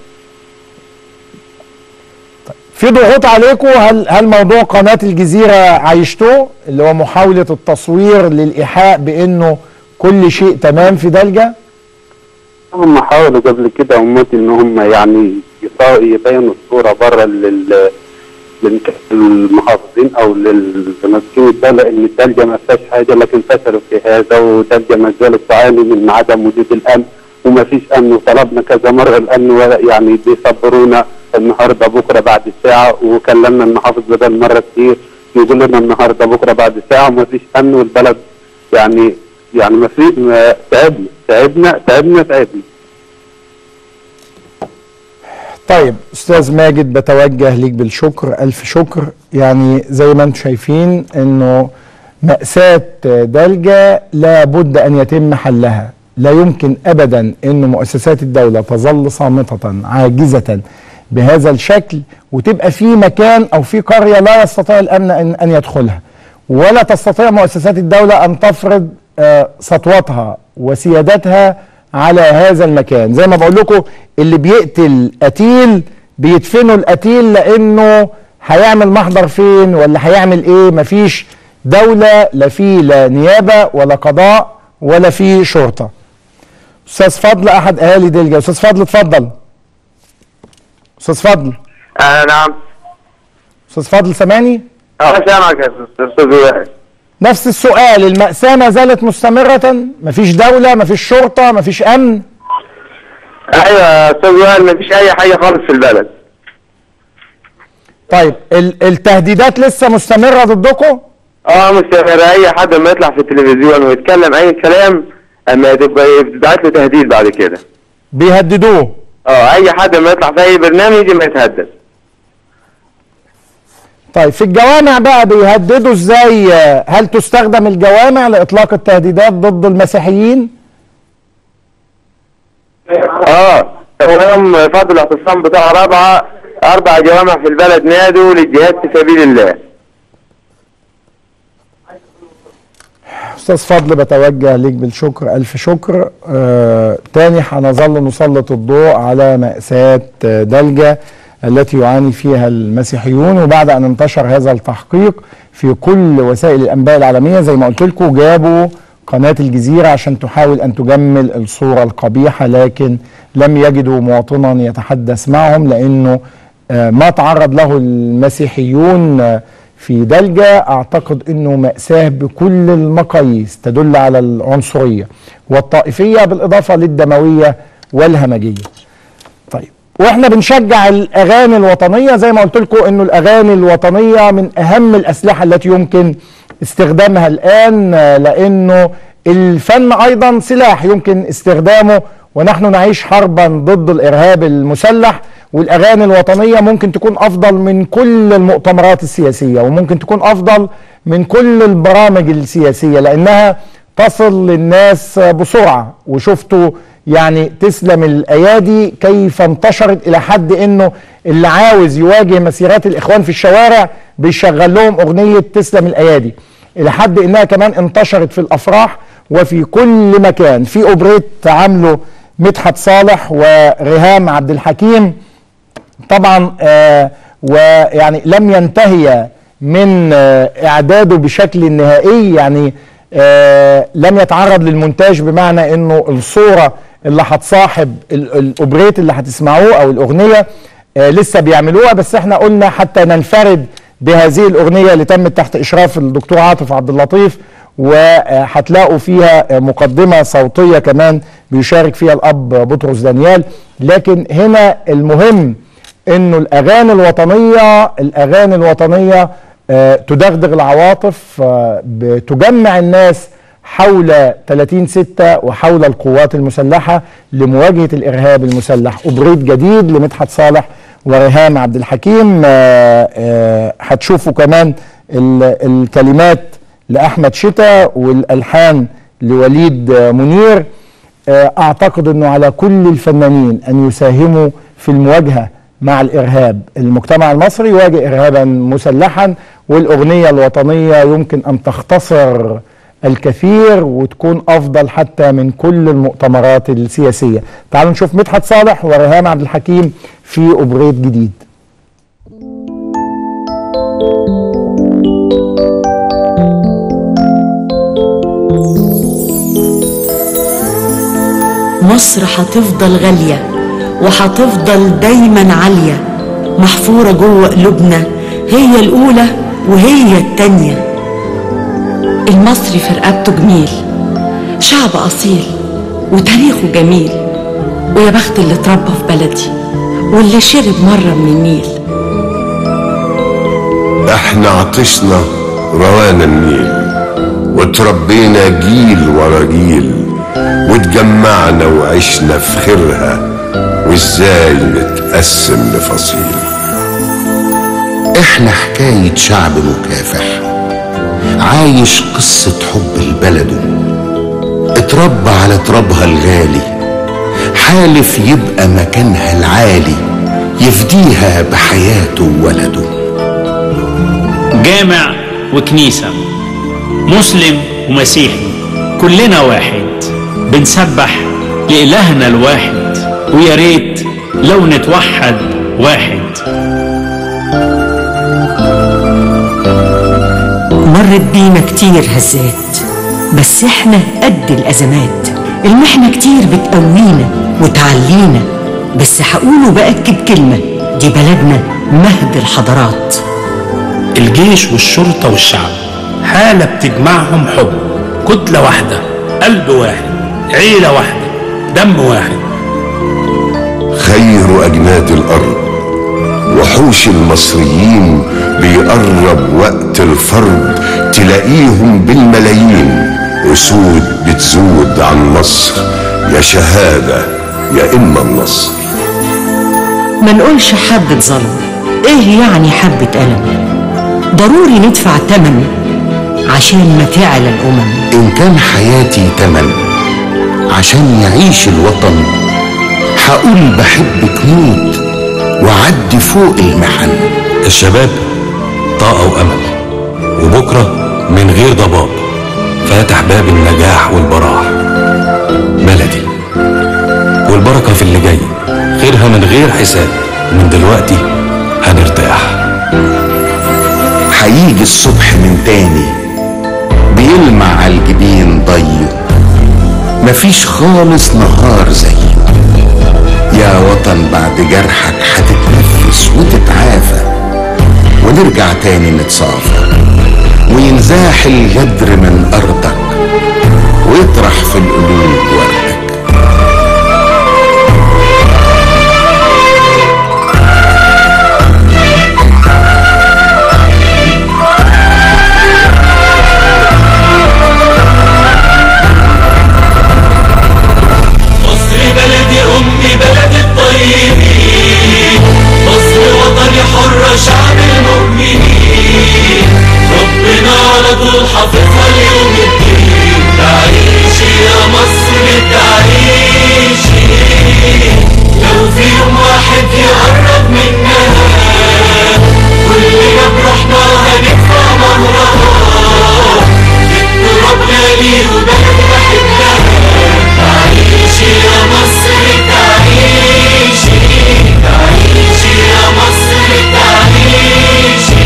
طيب في ضغوط عليكم؟ هل هل موضوع قناة الجزيرة عايشتوه اللي هو محاولة التصوير للإيحاء بأنه كل شيء تمام في دلجة؟ هم حاولوا قبل كده أمتي إن هم يعني يبينوا الصورة بره لل للمحافظين أو للمسؤولين الدولة إن الدلجة ما فيهاش حاجة، لكن فشلوا في هذا، ودلجة ما زالت تعاني من عدم وجود الأمن وما فيش أمن، وطلبنا كذا مرة الأمن يعني بيصبرونا النهارده بكرة بعد ساعة، وكلمنا المحافظ بدل مرة كتير يقول لنا النهارده بكرة بعد ساعة وما فيش أمن، والبلد يعني يعني ما في تعبنا تعبنا تعبنا تعبنا. طيب استاذ ماجد بتوجه ليك بالشكر، الف شكر. يعني زي ما انتم شايفين انه مأساة دلجة لابد ان يتم حلها. لا يمكن ابدا ان مؤسسات الدولة تظل صامتة عاجزة بهذا الشكل وتبقى في مكان او في قرية لا يستطيع الامن ان, أن يدخلها، ولا تستطيع مؤسسات الدولة ان تفرض سطوتها وسيادتها على هذا المكان. زي ما بقول لكم اللي بيقتل قتيل بيدفنوا القتيل لانه هيعمل محضر فين ولا هيعمل ايه. مفيش دولة، لا في لا نيابة ولا قضاء ولا في شرطة. استاذ فضل احد اهالي دلجة. استاذ فضل اتفضل. استاذ فضل. آه نعم. استاذ فضل سامعني؟ اه سامعك يا استاذ وائل. نفس السؤال، المأساة ما زالت مستمرة؟ مفيش دولة، مفيش شرطة، مفيش أمن؟ أيوة يا أستاذ وائل، مفيش أي حاجة خالص في البلد. طيب التهديدات لسه مستمرة ضدكم؟ اه مستمرة. أي حد لما يطلع في التلفزيون ويتكلم أي كلام أما تبقى يبعت له تهديد بعد كده. بيهددوه؟ اه أي حد لما يطلع في أي برنامج ما يتهدد. طيب في الجوامع بقى بيهددوا ازاي؟ هل تستخدم الجوامع لاطلاق التهديدات ضد المسيحيين؟ اه ويوم فضل الاعتصام بتاع رابعه اربع جوامع في البلد نادوا للجهاد في سبيل الله. استاذ فضل بتوجه ليك بالشكر، الف شكر. آه تاني هنظل نسلط الضوء على مأساة دلجة التي يعاني فيها المسيحيون، وبعد ان انتشر هذا التحقيق في كل وسائل الانباء العالميه زي ما قلت لكم جابوا قناه الجزيره عشان تحاول ان تجمل الصوره القبيحه، لكن لم يجدوا مواطنا يتحدث معهم، لانه آه ما تعرض له المسيحيون آه في دلجة اعتقد انه مأساة بكل المقاييس تدل على العنصرية والطائفية بالاضافة للدموية والهمجية. طيب واحنا بنشجع الاغاني الوطنية زي ما قلت لكم انه الاغاني الوطنية من اهم الاسلحة التي يمكن استخدامها الان، لانه الفن ايضا سلاح يمكن استخدامه، ونحن نعيش حربا ضد الارهاب المسلح، والاغاني الوطنيه ممكن تكون افضل من كل المؤتمرات السياسيه، وممكن تكون افضل من كل البرامج السياسيه، لانها تصل للناس بسرعه. وشفتوا يعني تسلم الايادي كيف انتشرت الى حد انه اللي عاوز يواجه مسيرات الاخوان في الشوارع بيشغل لهم اغنيه تسلم الايادي، الى حد انها كمان انتشرت في الافراح وفي كل مكان. في اوبريت عامله مدحت صالح وريهام عبد الحكيم طبعا، آه ويعني لم ينتهي من آه اعداده بشكل نهائي، يعني آه لم يتعرض للمونتاج، بمعنى انه الصوره اللي هتصاحب الاوبريت اللي هتسمعوه او الاغنيه آه لسه بيعملوها، بس احنا قلنا حتى ننفرد بهذه الاغنيه اللي تمت تحت اشراف الدكتور عاطف عبد اللطيف، وهتلاقوا فيها مقدمه صوتيه كمان بيشارك فيها الاب بطرس دانيال. لكن هنا المهم انه الاغاني الوطنيه الاغاني الوطنيه آه تدغدغ العواطف، آه بتجمع الناس حول ثلاثين ستة وحول القوات المسلحه لمواجهه الارهاب المسلح. اوبريت جديد لمدحت صالح وريهام عبد الحكيم، آه آه هتشوفوا كمان الكلمات لأحمد شتا والألحان لوليد منير. أعتقد أنه على كل الفنانين أن يساهموا في المواجهة مع الإرهاب. المجتمع المصري يواجه إرهابا مسلحا، والأغنية الوطنية يمكن أن تختصر الكثير وتكون أفضل حتى من كل المؤتمرات السياسية. تعالوا نشوف مدحت صالح وريهام عبد الحكيم في أوبريت جديد. مصر هتفضل غالية وهتفضل دايما عالية، محفورة جوه قلوبنا، هي الأولى وهي التانية. المصري في رقبته جميل، شعب أصيل وتاريخه جميل، ويا بخت اللي اتربى في بلدي واللي شرب مرة من النيل. احنا عطشنا روانا النيل، وتربينا جيل ورا جيل، واتجمعنا وعشنا في خيرها، وازاي نتقسم لفصيل. احنا حكاية شعب مكافح عايش قصة حب لبلده، اتربى على ترابها الغالي، حالف يبقى مكانها العالي، يفديها بحياته وولده. جامع وكنيسة، مسلم ومسيحي، كلنا واحد، بنسبح لإلهنا الواحد، ويا ريت لو نتوحد واحد. مرت بينا كتير هزات، بس احنا قد الأزمات. المحنة كتير بتقوينا وتعلينا، بس هقوله بأكد كلمة، دي بلدنا مهد الحضارات. الجيش والشرطة والشعب حالة بتجمعهم حب، كتلة واحدة، قلب واحد، عيلة واحدة، دم واحد. خير أجناد الأرض وحوش المصريين بيقرب وقت الفرض، تلاقيهم بالملايين، أسود بتزود عن مصر، يا شهادة يا إما النصر. ما نقولش حد اتظلم، ايه يعني حبة ألم؟ ضروري ندفع تمن عشان ما تعلى الأمم. إن كان حياتي تمن عشان يعيش الوطن، هقول بحبك موت وعدي فوق المحن. الشباب طاقة وأمل، وبكرة من غير ضباب فاتح باب النجاح والبراح. بلدي والبركة في اللي جاي، خيرها من غير حساب، من دلوقتي هنرتاح. هيجي الصبح من تاني بيلمع على الجبين ضيه، مفيش خالص نهار زيه. يا وطن بعد جرحك هتتنفس وتتعافى، ونرجع تاني نتصافى، وينزاح الغدر من أرضك ويطرح في القلوب وردك. شعب المؤمنين ربنا على طول حافظها اليوم الدين. تعيشي يا مصر تعيشي، لو في يوم واحد يقرب منها كلنا بروحنا هندفع مهرها. التراب غالي وبلد بحبها. تعيشي يا مصر تعيشي، تعيشي يا مصر تعيشي.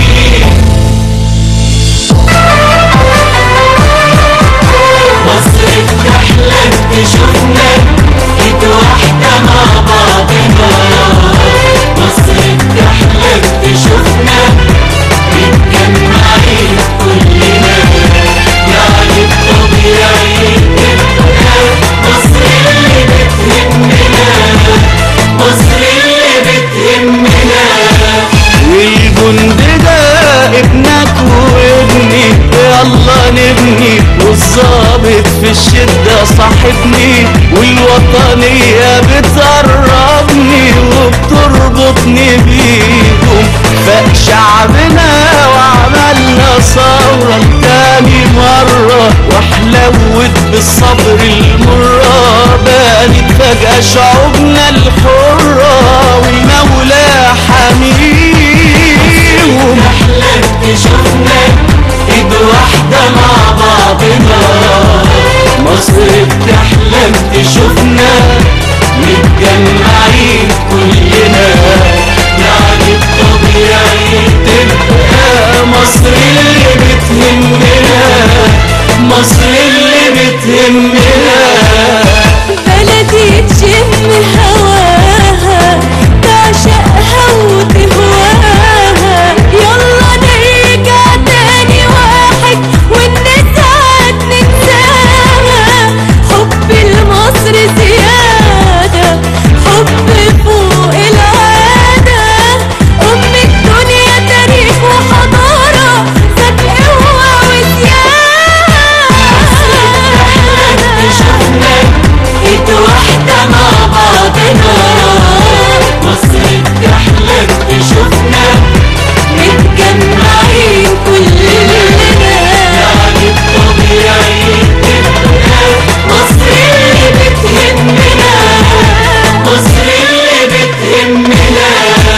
مصر بتحلم تشوفنا ايد واحدة مع بعضنا. مصر بتحلم تشوفنا متجمعين كلنا، يعني الطبيعي تبقى مصر اللي بتهمنا، مصر اللي بتهمنا. والجند ده ابنك وابني، يلا نبني، والظابط في الشدة صاحبني، والوطنية بتقربني وبتربطني بيهم. فاق شعبنا وعملنا ثورة لتاني مرة، وحلوت بالصبر المرة، بانت فجأة شعوبنا الحرة والمولى حميهم. أحلام تشوفنا ايد واحدة مع بعضنا. مصر بتحلم تشوفنا متجمعين كلنا، يعني الطبيعي تبقى مصر اللي بتهمنا، مصر اللي بتهمنا. بلدي تشم هواها تعشقها وتهواها، يلا نرجع تاني واحد والنسعد ننساها. حب لمصر زيادة، حب فوق العادة، أم الدنيا تاريخ وحضارة ذات قوة وزيادة. تشوفنا ايد واحدة مع بعضنا. مصر بتحلم تشوفنا متجمعين كلنا، يعني الطبيعي تبقى مصر اللي بتهمنا، مصر اللي بتهمنا.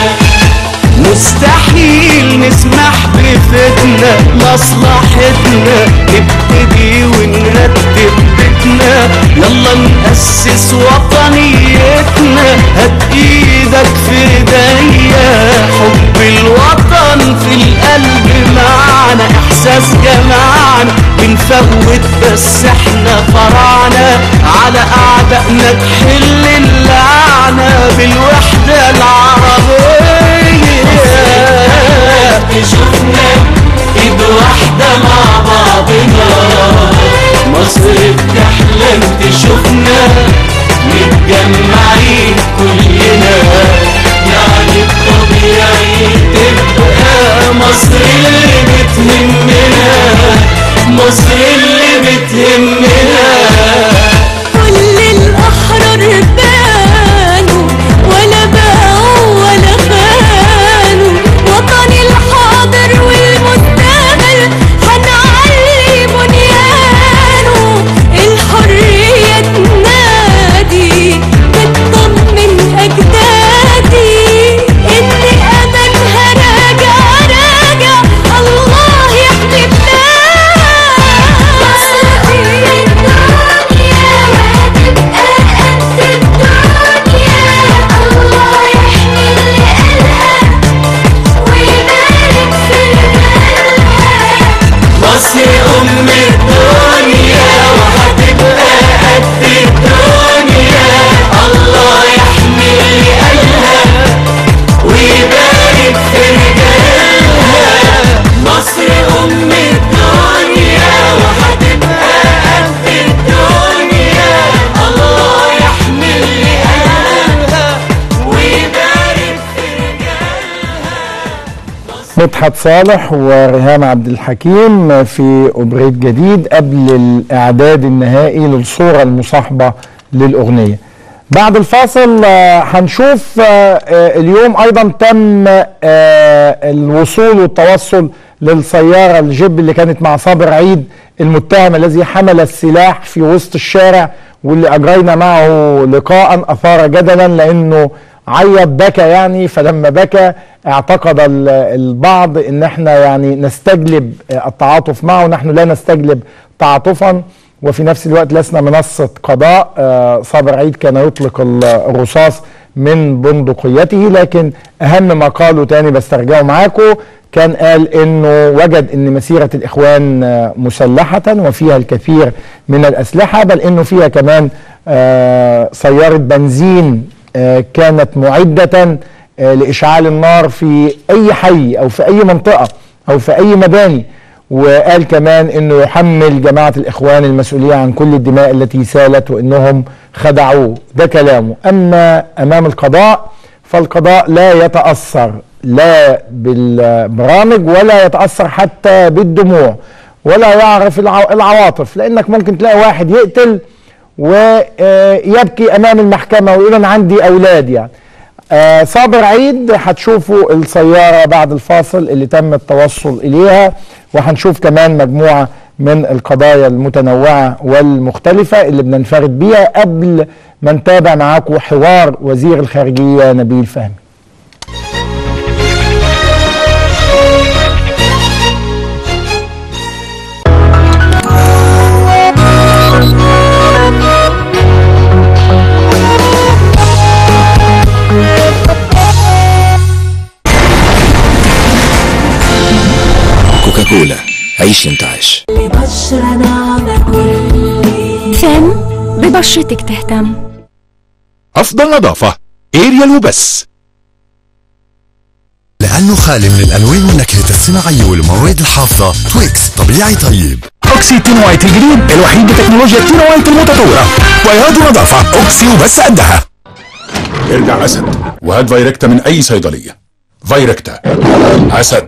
مستحيل نسمح بفتنة، مصلحتنا نبتدي ونرتب بيتنا. يلا نأسس وطنيتنا، هات ايدك في ايديا. حب الوطن في القلب معنا، احساس جمعنا، بنفوت بس احنا فرعنا على اعدائنا. تحل اللعنة بالوحدة العربية. تشوفنا ايد واحدة مع بعضنا. مصر بتحلم تشوفنا متجمعين كلنا، يعني الطبيعي تبقى مصر اللي بتهمنا، مصر اللي بتهمنا. كل الأحرار بانوا ولا باعوا ولا خانوا، وطني الحاضر والمستقبل هنعلي بنيانه. الحرية تنادي بالطبع مدحت صالح وريهام عبد الحكيم في أوبريت جديد قبل الإعداد النهائي للصورة المصاحبة للأغنية. بعد الفاصل هنشوف اليوم أيضا تم الوصول والتوصل للسيارة الجيب اللي كانت مع صابر عيد المتهم الذي حمل السلاح في وسط الشارع، واللي أجرينا معه لقاء أثار جدلا لأنه عيط بكى يعني. فلما بكى اعتقد البعض ان احنا يعني نستجلب التعاطف معه، نحن لا نستجلب تعاطفا، وفي نفس الوقت لسنا منصة قضاء. صابر عيد كان يطلق الرصاص من بندقيته، لكن اهم ما قاله تاني بسترجعه معاكم، كان قال انه وجد ان مسيرة الاخوان مسلحة وفيها الكثير من الاسلحة، بل انه فيها كمان سيارة بنزين كانت معدة لإشعال النار في أي حي أو في أي منطقة أو في أي مباني. وقال كمان أنه يحمل جماعة الإخوان المسؤولية عن كل الدماء التي سالت وأنهم خدعوه. ده كلامه. أما أمام القضاء فالقضاء لا يتأثر لا بالبرامج ولا يتأثر حتى بالدموع ولا يعرف العواطف، لأنك ممكن تلاقي واحد يقتل ويبكي امام المحكمه ويقول انا عندي اولاد يعني. آه صابر عيد هتشوفوا السياره بعد الفاصل اللي تم التوصل اليها، وهنشوف كمان مجموعه من القضايا المتنوعه والمختلفه اللي بننفرد بيها قبل ما نتابع معاكم حوار وزير الخارجيه نبيل فهمي. كوكاكولا، عيش انتعاش. ببشرنا بكل فم ببشرتك تهتم. أفضل نظافة إيريال وبس، لأنه خالي من الألوان والنكهات الصناعية والمواد الحافظة. تويكس طبيعي طيب. أوكسي تين وايت الجديد الوحيد بتكنولوجيا تين وايت المتطورة، بياض ونظافة أوكسي وبس قدها. ارجع أسد وهات فايركتا من أي صيدلية. فايركتا أسد.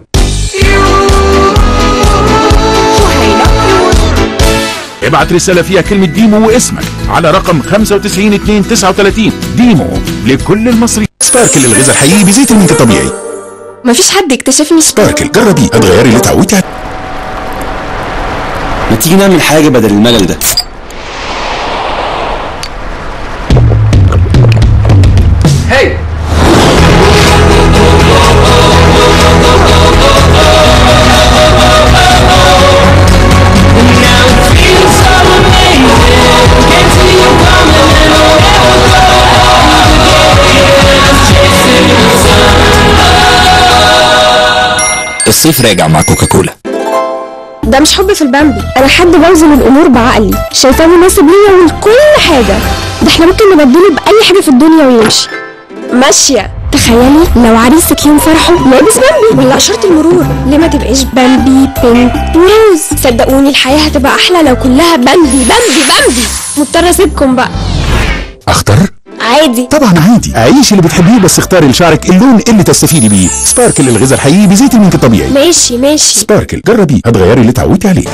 ابعت رسالة فيها كلمة ديمو واسمك على رقم خمسة وتسعين اتنين تسعة وتلاتين. ديمو لكل المصريين. سباركل الغذاء الحقيقي بزيت المنك الطبيعي. مفيش حد اكتشفني. سباركل جربيه هتغيري اللي اتعودتي. ما تيجي نعمل حاجة بدل الملل ده. هاي الصيف راجع مع كوكاكولا. ده مش حب في البامبي، انا حد بوزن الامور بعقلي، شايفاه مناسب ليا ولكل حاجه. ده احنا ممكن نبدله باي حاجه في الدنيا ويمشي. ماشيه. تخيلي لو عريسك يوم فرحه لابس بامبي ولا اشاره المرور، ليه ما تبقاش بامبي بينك وروز؟ صدقوني الحياه هتبقى احلى لو كلها بامبي بامبي بامبي. مضطره اسيبكم بقى. اختار؟ عادي. طبعا عادي، عيش اللي بتحبيه بس اختاري لشعرك اللون اللي تستفيدي بيه. سباركل الغذاء الحقيقي بزيت المنك الطبيعي. ماشي ماشي. سباركل جربيه هتغيري اللي اتعودتي عليه.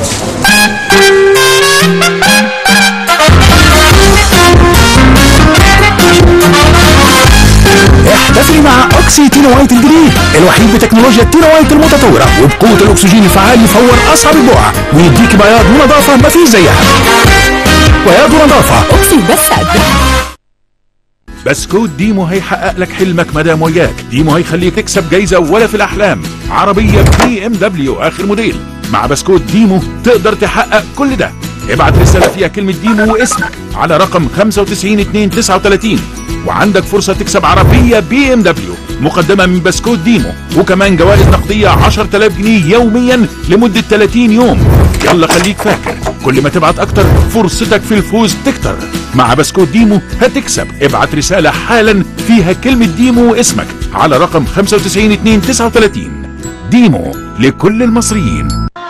احتفلي مع اوكسي تين وايت الجديد الوحيد بتكنولوجيا تين وايت المتطوره وبقوه الاكسجين الفعال يفور اصعب البقع ويديكي بياض ونظافه مفيش زيها. بياض ونظافه اوكسي بس قدها. بسكوت ديمو هيحقق لك حلمك مدام وياك. ديمو هيخليك تكسب جايزه ولا في الاحلام، عربيه بي ام دبليو اخر موديل. مع بسكوت ديمو تقدر تحقق كل ده. ابعت رساله فيها كلمه ديمو واسمك على رقم خمسة وتسعين اتنين تسعة وتلاتين وعندك فرصه تكسب عربيه بي ام دبليو مقدمه من بسكوت ديمو، وكمان جوائز نقديه عشرة آلاف جنيه يوميا لمده تلاتين يوم. يلا خليك فاكر، كل ما تبعت اكتر فرصتك في الفوز تكتر. مع بسكوت ديمو هتكسب. ابعت رساله حالا فيها كلمه ديمو واسمك على رقم خمسة وتسعين اتنين تسعة وتلاتين. ديمو لكل المصريين.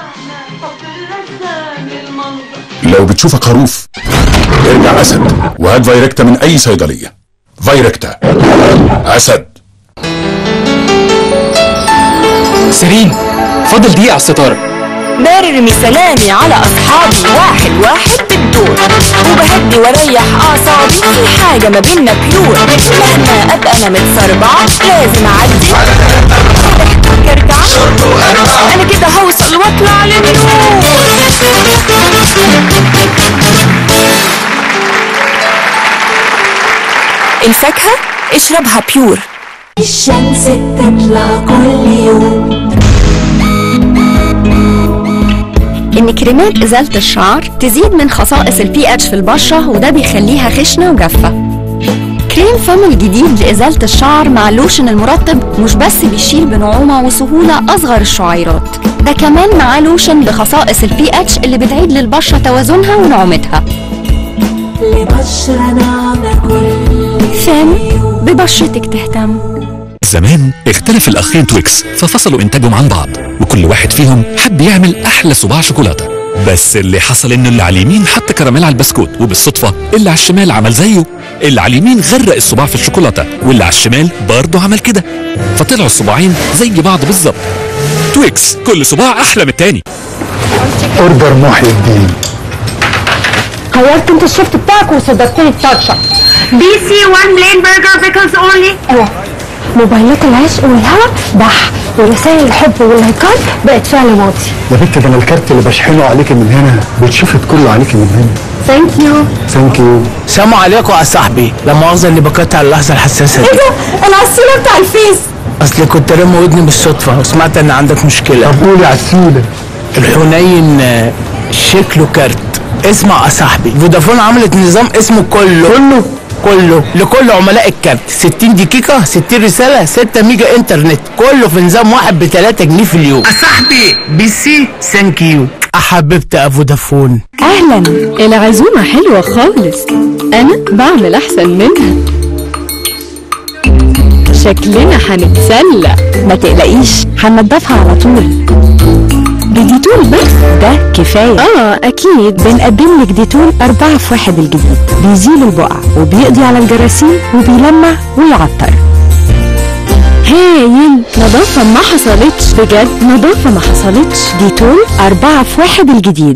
لو بتشوفك خروف ارجع اسد وهات فايركتا من اي صيدليه. فايركتا اسد. سيرين فاضل دقيقة على الستارة. برمي سلامي على أصحابي واحد واحد بالدور، وبهدي واريح أعصابي في حاجة ما بينا بيور. مهما أبقى أنا متسربعة لازم أعدي ضحكك ارجع، أنا كده هوصل وأطلع للنور. الفاكهة اشربها بيور. الشمس بتطلع كل يوم. إن كريمات إزالة الشعر تزيد من خصائص البي اتش في البشرة، وده بيخليها خشنة وجافة. كريم فم الجديد لإزالة الشعر مع اللوشن المرطب مش بس بيشيل بنعومة وسهولة أصغر الشعيرات، ده كمان معاه لوشن بخصائص البي اتش اللي بتعيد للبشرة توازنها ونعومتها. لبشرة ناعمة كل فم ببشرتك تهتم. زمان اختلف الاخين تويكس ففصلوا انتاجهم عن بعض، وكل واحد فيهم حب يعمل احلى صباع شوكولاته. بس اللي حصل انه اللي على اليمين حط كراميل على البسكوت، وبالصدفه اللي على الشمال عمل زيه. اللي على اليمين غرق الصباع في الشوكولاته، واللي على الشمال برضه عمل كده، فطلعوا الصباعين زي بعض بالظبط. تويكس كل صباع احلى من التاني. اوردر محي الدين. غيرت انت الشفت بتاعك وصدرت لي الطرشه. بي سي واحد بلين برجر بيكلز اونلي. ايوه موبايلات العشق والهوا بح، ورسائل الحب واللايكات بقت فعل ماضي. يا بنت ده انا الكارت اللي بشحنه عليكي من هنا بيتشفط كله عليكي من هنا. ثانك يو. ثانك يو. سلام عليكم يا صاحبي، لا مؤاخذه اللي بقطع اللحظه الحساسه دي. ايه ده؟ العسوله بتاع الفيس. اصل كنت رامي ودني بالصدفه وسمعت ان عندك مشكله. طب قولي عسوله. الحنين شكله كارت. اسمع يا صاحبي، فودافون عملت نظام اسمه كله كله كله لكل عملاء الكارت. ستين دقيقة ستين رسالة ستة ميجا انترنت، كله في نظام واحد ب تلاتة جنيه في اليوم. يا صاحبي بي سي ثانك يو. حبيبتي يا فودافون. اهلا، العزومة حلوة خالص، انا بعمل احسن منها. شكلنا هنتسلى. ما تقلقيش هننضفها على طول بديتول، بس ده كفايه. اه اكيد بنقدم لك ديتول أربعة في واحد الجديد، بيزيل البقع وبيقضي على الجراثيم وبيلمع ويعطر. هايل، نظافه ما حصلتش، بجد نظافه ما حصلتش. ديتول أربعة في واحد الجديد.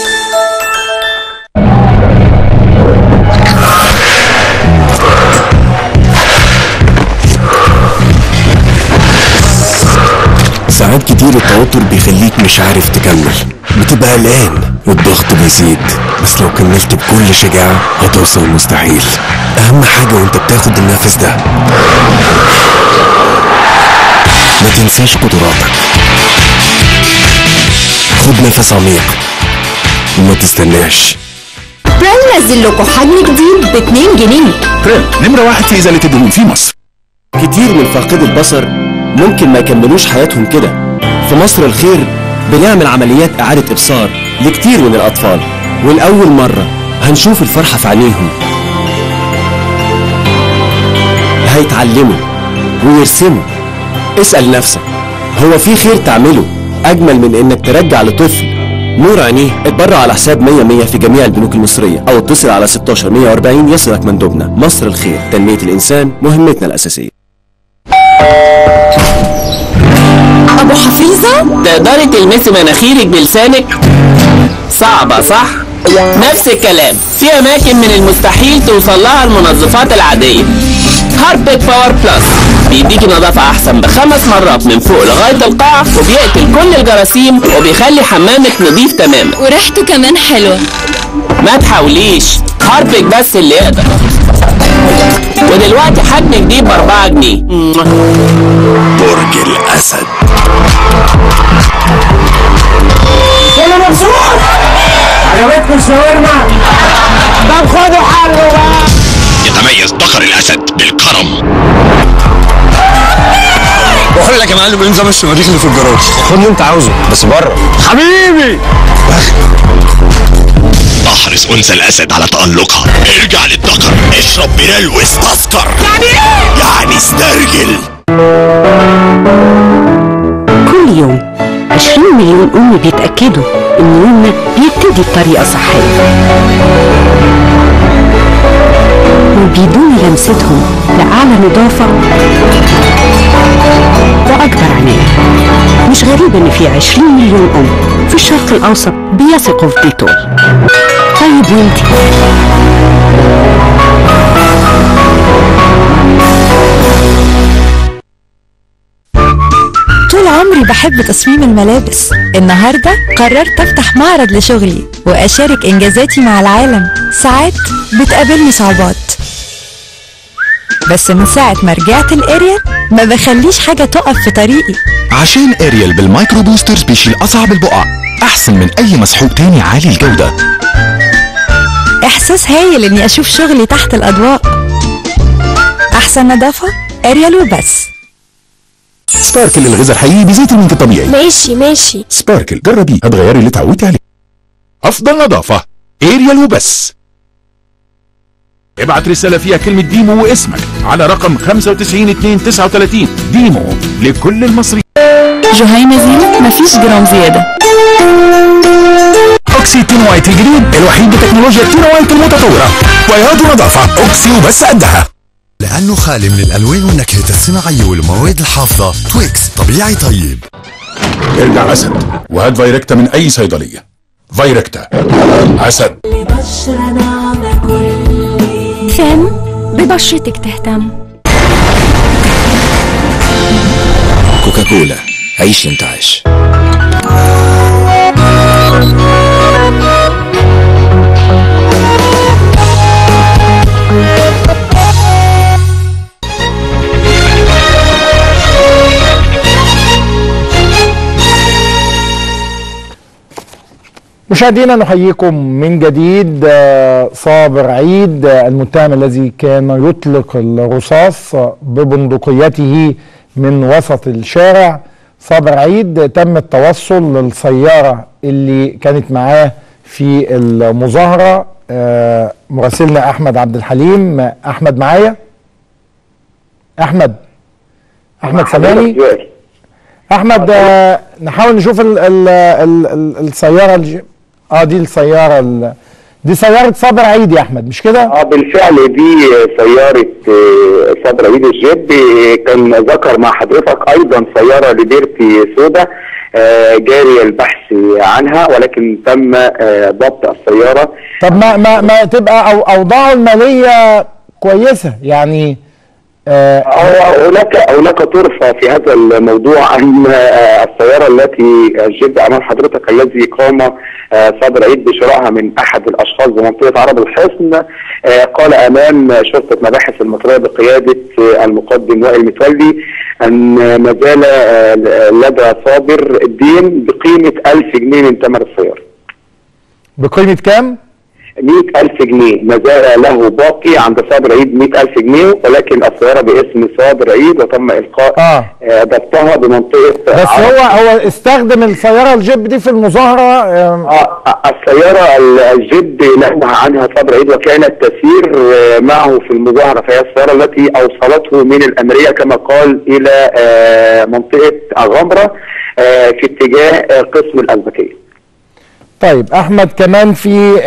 ساعات كتير التوتر بيخليك مش عارف تكمل، بتبقى قلقان والضغط بيزيد، بس لو كملت بكل شجاعة هتوصل المستحيل. أهم حاجة وانت بتاخد النفس ده ما تنساش قدراتك. خد نفس عميق وما تستناش. بريل نزل لكم حجم جديد ب اتنين جنيه. بريل نمرة واحد في إزالة الدهون في مصر. كتير من فاقدي البصر ممكن ما يكملوش حياتهم كده. في مصر الخير بنعمل عمليات إعادة إبصار لكتير من الأطفال، والأول مرة هنشوف الفرحة في عينيهم. هيتعلموا ويرسموا. اسأل نفسك، هو في خير تعمله أجمل من إنك ترجع لطفل نور عينيه؟ اتبرع على حساب مية مية في جميع البنوك المصرية، أو اتصل على ستاشر مية وأربعين يصلك مندوبنا. مصر الخير، تنمية الإنسان مهمتنا الأساسية. أبو حفيظة، تقدري تلمسي مناخيرك بلسانك؟ صعبة صح؟ نفس الكلام، في أماكن من المستحيل توصل لها المنظفات العادية. هاربيك باور بلس بيديكي نظافة أحسن بخمس مرات من فوق لغاية القاع، وبيقتل كل الجراثيم وبيخلي حمامك نظيف تماما، وريحته كمان حلوة. ما تحاوليش، هاربيك بس اللي يقدر. ودلوقتي حجم جديد بأربعة جنيه. برج الأسد. يلا مبسوط؟ عجبتكم الشاورما؟ طب خدوا حله بقى. يتميز ذكر الأسد بالكرم. بقول لك يا معلم ايه نظام الشماريخ اللي في الجراج؟ خد اللي انت عاوزه بس بره. حبيبي احرص انثى الاسد على تألقها. ارجع للذكر، اشرب بلال واستذكر. يعني ايه؟ يعني استرجل. كل يوم عشرين مليون أم بيتأكدوا إن يومنا بيبتدي بطريقة صحية، وبيدون لمستهم لأعلى نظافة وأكبر عناية. إن في عشرين مليون أم في الشرق الأوسط بيثقوا في ديتول. طيب وانتي؟ طول عمري بحب تصميم الملابس. النهاردة قررت أفتح معرض لشغلي وأشارك إنجازاتي مع العالم. ساعات بتقابلني صعوبات، بس من ساعة ما رجعت الاريال ما بخليش حاجة تقف في طريقي. عشان اريال بالمايكرو بوسترز بيشيل أصعب البقع أحسن من أي مسحوق تاني عالي الجودة. إحساس هايل إني أشوف شغلي تحت الأضواء. أحسن نظافة اريال وبس. سباركل الغذاء الحقيقي بزيت المنك الطبيعي. ماشي ماشي. سباركل جربيه هتغيري اللي اتعودتي عليه. أفضل نظافة اريال وبس. ابعت رسالة فيها كلمة ديمو واسمك على رقم خمسة وتسعين اتنين تسعة وتلاتين. ديمو لكل المصريين. جهينة زينة مفيش جرام زيادة. اوكسي تين وايت الجديد الوحيد بتكنولوجيا التين وايت المتطورة. بياض ونظافة اوكسي وبس قدها. لأنه خالي من الألوان والنكهات الصناعية والمواد الحافظة، تويكس طبيعي طيب. ارجع أسد وهات فايركتا من أي صيدلية. فايركتا أسد. فم ببشرتك تهتم. كوكاكولا عيش انتعاش. مشاهدينا نحييكم من جديد. صابر عيد المتهم الذي كان يطلق الرصاص ببندقيته من وسط الشارع. صابر عيد تم التوصل للسيارة اللي كانت معاه في المظاهرة. مراسلنا أحمد عبد الحليم. أحمد معايا؟ أحمد أحمد سامعني؟ أحمد نحاول نشوف ال ال ال ال السيارة الج... اه دي السيارة ال... دي سيارة صابر عيد يا احمد مش كده؟ اه بالفعل دي سيارة صابر عيد الجيب. كان ذكر مع حضرتك ايضا سيارة ليبرتي سودا جاري البحث عنها، ولكن تم ضبط السيارة. طب ما ما ما تبقى أو اوضاعه المالية كويسة يعني. آه هناك هناك طرفة في هذا الموضوع ان السيارة التي الجيب امام حضرتك الذي قام صابر عيد بشرائها من احد الاشخاص بمنطقة عرب الحصن، قال امام شرطة مباحث المطرية بقيادة المقدم وائل متولي ان ما زال لدى صابر الدين بقيمة ألف جنيه من ثمن السيارة. بقيمة كام؟ مئة ألف جنيه. ما زال له باقي عند صابر عيد مئة ألف جنيه، ولكن السيارة باسم صابر عيد وتم إلقاء آه. ضبطها بمنطقة. بس هو هو استخدم السيارة الجيب دي في المظاهرة. آه السيارة الجيب نهى عنها صابر عيد وكانت تسير معه في المظاهرة، فهي السيارة التي أوصلته من الأمرية كما قال إلى منطقة أغمرة في اتجاه قسم الأزبكية. طيب احمد كمان في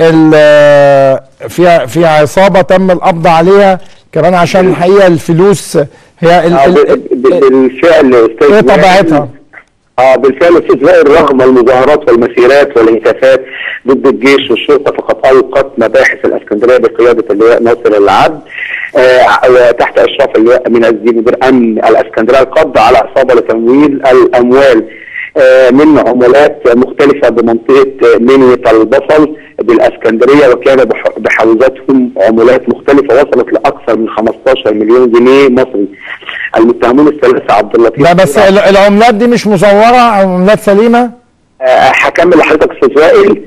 في في عصابه تم القبض عليها كمان عشان الحقيقه الفلوس هي ال ال بالفعل استاذ ايه طبيعتها؟ اه بالفعل استاذ وائل رغم المظاهرات والمسيرات والهتافات ضد الجيش والشرطه فقد القت مباحث الاسكندريه بقياده اللواء ناصر العبد آه تحت اشراف اللواء من الدين مدير امن الاسكندريه القبض على عصابه لتمويل الاموال من عملات مختلفة بمنطقة منية البصل بالاسكندرية، وكان بحوزتهم عملات مختلفة وصلت لأكثر من خمستاشر مليون جنيه مصري. المتهمون الثلاثة عبد اللطيف. لا بس العملات دي مش مزورة، عملات سليمة؟ هكمل لحضرتك استاذ وائل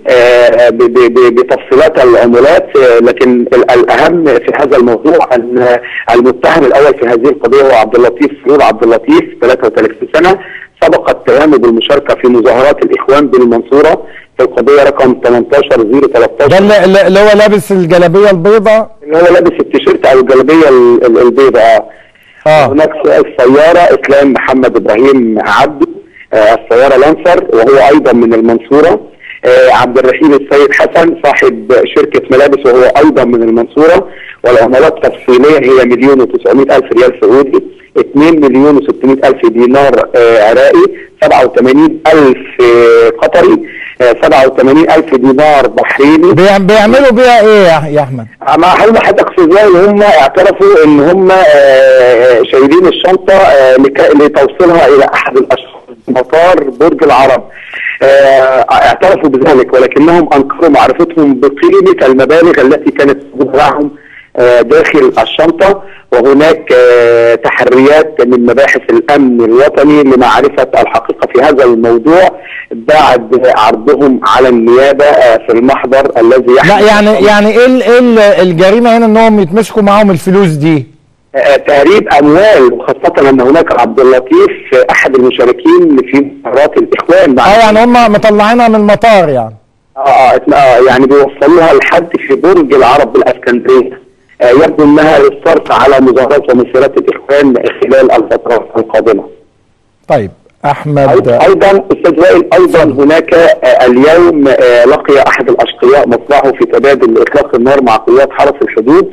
بتفصيلات العملات، لكن الاهم في هذا الموضوع ان المتهم الاول في هذه القضية هو عبد اللطيف سرور عبد اللطيف ثلاثة وثلاثين سنة، سبق اتهامه بالمشاركة في مظاهرات الإخوان بالمنصورة في القضية رقم ثمانية عشر صفر ثلاثة عشر. ده اللي, اللي هو لابس الجلابية البيضاء؟ اللي هو لابس التيشيرت أو الجلابية البيضاء. اه هناك السيارة إسلام محمد إبراهيم عبده، آه السيارة لانسر وهو أيضا من المنصورة. آه عبد الرحيم السيد حسن صاحب شركة ملابس وهو أيضا من المنصورة، والعملات التفصيليه هي مليون وتسعمائة الف ريال سعودي، اثنين مليون وستمائة الف دينار آه عراقي، سبعة وثمانين الف آه قطري، آه سبعة وثمانين الف دينار بحريني. بيعملوا بيها ايه يا احمد؟ مع حلم حضرتك في ازاي هم اعترفوا ان هم آه شايلين الشنطه آه لتوصيلها الى احد الاشخاص في مطار برج العرب. آه اعترفوا بذلك، ولكنهم انكروا معرفتهم بقيمه المبالغ التي كانت معهم آه داخل الشنطه، وهناك آه تحريات من مباحث الامن الوطني لمعرفه الحقيقه في هذا الموضوع بعد عرضهم على النيابه آه في المحضر الذي لا يعني يعني ايه ايه الجريمه هنا انهم يتمسكوا معاهم الفلوس دي؟ آه تهريب اموال، وخاصه ان هناك عبد اللطيف احد المشاركين في مطارات الاخوان. اه يعني هم مطلعينها من المطار يعني. اه اه يعني بيوصلوها لحد في برج العرب بالاسكندريه. آه يبدو انها للصرف على مظاهرات ومسيرات الاخوان خلال الفترات القادمه. طيب احمد ايضا استاذ وائل، ايضا هناك آه اليوم آه لقي احد الاشقياء مصباحه في تبادل اطلاق النار مع قوات حرس الحدود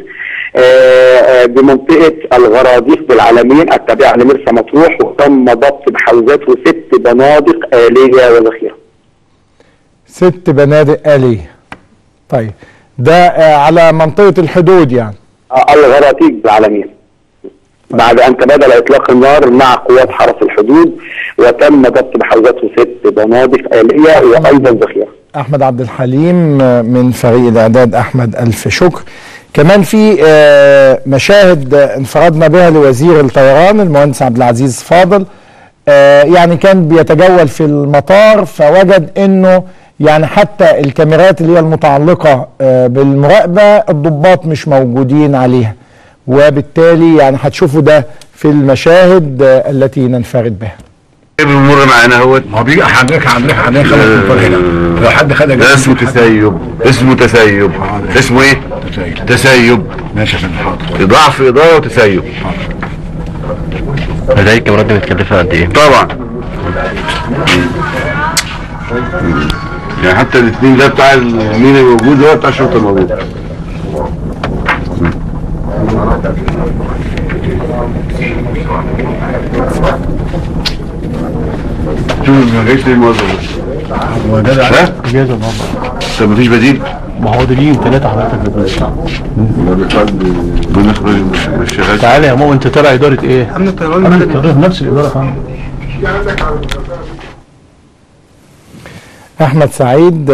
آه بمنطقه الغراديق بالعلمين التابعه لمرسى مطروح، وتم ضبط بحوزاته ست بنادق آلية وذخيره. ست بنادق آلية. طيب ده آه على منطقه الحدود يعني. آه الغراديق بالعلمين. بعد ان تبادل اطلاق النار مع قوات حرس الحدود، وتم ضبط بحوزاته ست بنادق آلية وايضا ذخيره. احمد عبد الحليم من فريق الاعداد، احمد الف شكر. كمان في مشاهد انفردنا بها لوزير الطيران المهندس عبد العزيز فاضل، يعني كان بيتجول في المطار فوجد انه يعني حتى الكاميرات اللي هي المتعلقه بالمراقبه الضباط مش موجودين عليها، وبالتالي يعني هتشوفوا ده في المشاهد التي ننفرد بها. بيمر معانا اهوت، ما هو بيجي حضرتك حضرتك حضرتك خدك المطار هنا، لو حد خدك ده اسمه تسيب، اسمه تسيب. اسمه ايه؟ تسيب. تسيب. ماشي يا فندم. ضعف اضاءه وتسيب. هذه الكاميرات دي متكلفه قد ايه؟ طبعا يعني حتى الاثنين ده بتاع اليمين الموجود ده بتاع الشرطه الموجود. شوف ما جايش ليه الموظف هو ده ها؟ اجازه النهارده. طب مفيش بديل؟ ما هو دليل ثلاثه حضرتك دلوقتي. بيقول لك راجل مش شغال. تعالى يا مو، انت ترى اداره ايه؟ امن الطيران. امن الطيران نفس الاداره فعلا. احمد سعيد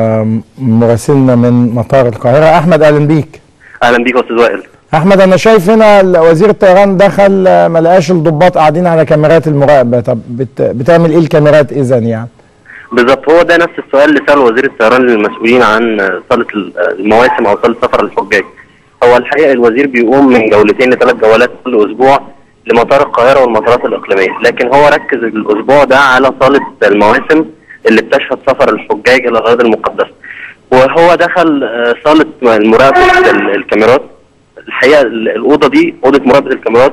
مراسلنا من مطار القاهره. احمد اهلا بيك. اهلا بيك يا استاذ وائل. احمد انا شايف هنا وزير الطيران دخل ما لقاش الضباط قاعدين على كاميرات المراقبه، طب بت بتعمل ايه الكاميرات اذا يعني؟ بالظبط، هو ده نفس السؤال اللي ساله وزير الطيران للمسؤولين عن صاله المواسم او صاله سفر الحجاج. هو الحقيقه الوزير بيقوم من جولتين لثلاث جولات كل اسبوع لمطار القاهره والمطارات الاقليميه، لكن هو ركز الاسبوع ده على صاله المواسم اللي بتشهد سفر الحجاج الى الاراضي المقدسه. وهو دخل صاله مراقبه الكاميرات. الحقيقه الاوضه دي اوضه مراقبه الكاميرات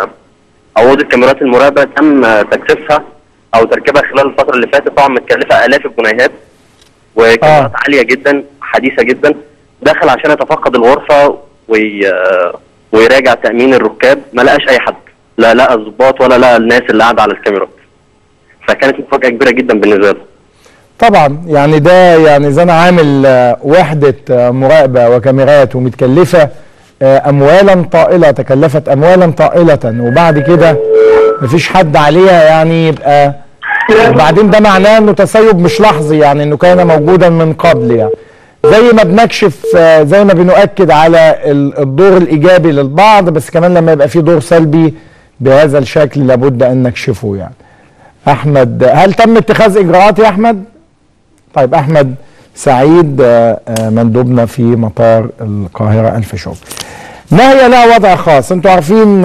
او اوضه كاميرات المراقبه تم تكثيفها او تركيبها خلال الفتره اللي فاتت، طبعا متكلفه الاف الجنيهات وكاميرات آه. عاليه جدا حديثه جدا. دخل عشان يتفقد الغرفه وي... ويراجع تامين الركاب، ما لقاش اي حد، لا لقى الضباط ولا لقى الناس اللي قاعده على الكاميرات. فكانت مفاجاه كبيره جدا بالنسبه له. طبعا يعني ده يعني اذا انا عامل وحده مراقبه وكاميرات ومتكلفه اموالا طائله، تكلفت اموالا طائله وبعد كده مفيش حد عليها، يعني يبقى وبعدين ده معناه انه تسيب مش لحظي، يعني انه كان موجودا من قبل. يعني زي ما بنكشف زي ما بنؤكد على الدور الايجابي للبعض، بس كمان لما يبقى في دور سلبي بهذا الشكل لابد ان نكشفه. يعني احمد، هل تم اتخاذ اجراءات يا احمد؟ طيب احمد سعيد مندوبنا في مطار القاهره الف شكر. ناهيه لها وضع خاص، انتوا عارفين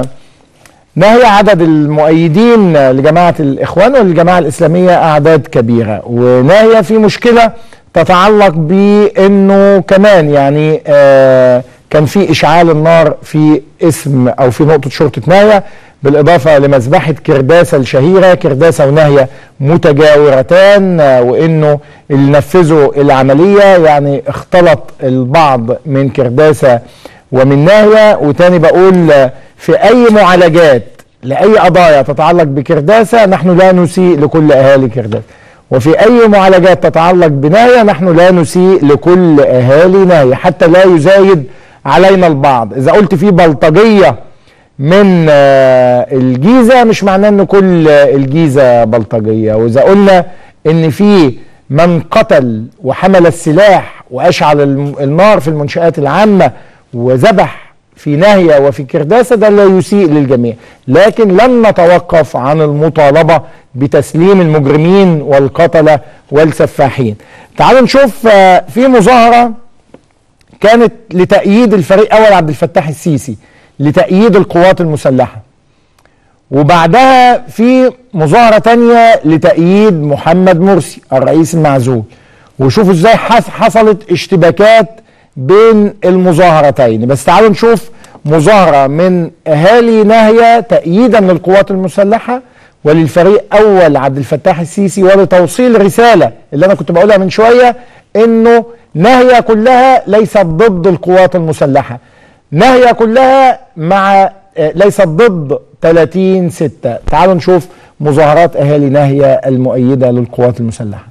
ناهيه عدد المؤيدين لجماعه الاخوان والجماعه الاسلاميه اعداد كبيره، وناهيه في مشكله تتعلق بانه كمان يعني آه كان في اشعال النار في اسم او في نقطه شرطه ناهيه، بالاضافه لمذبحه كرداسه الشهيره. كرداسه وناهيه متجاورتان، آه وانه اللي نفذوا العمليه يعني اختلط البعض من كرداسه ومن ناحية، وتاني بقول في أي معالجات لأي قضايا تتعلق بكرداسة نحن لا نسيء لكل أهالي كرداسة، وفي أي معالجات تتعلق بناهية نحن لا نسيء لكل أهالي ناهية حتى لا يزايد علينا البعض. إذا قلت في بلطجية من الجيزة مش معناه أن كل الجيزة بلطجية، وإذا قلنا أن في من قتل وحمل السلاح وأشعل النار في المنشآت العامة وذبح في ناهية وفي كرداسة ده لا يسيء للجميع، لكن لن نتوقف عن المطالبة بتسليم المجرمين والقتلة والسفاحين. تعالوا نشوف في مظاهرة كانت لتأييد الفريق أول عبد الفتاح السيسي، لتأييد القوات المسلحة، وبعدها في مظاهرة تانية لتأييد محمد مرسي الرئيس المعزول. وشوفوا ازاي حصلت اشتباكات بين المظاهرتين. بس تعالوا نشوف مظاهرة من أهالي ناهية تأييدا للقوات المسلحة وللفريق أول عبد الفتاح السيسي، ولتوصيل رسالة اللي أنا كنت بقولها من شوية إنه ناهية كلها ليست ضد القوات المسلحة، ناهية كلها مع ليست ضد ثلاثين ستة. تعالوا نشوف مظاهرات أهالي ناهية المؤيدة للقوات المسلحة.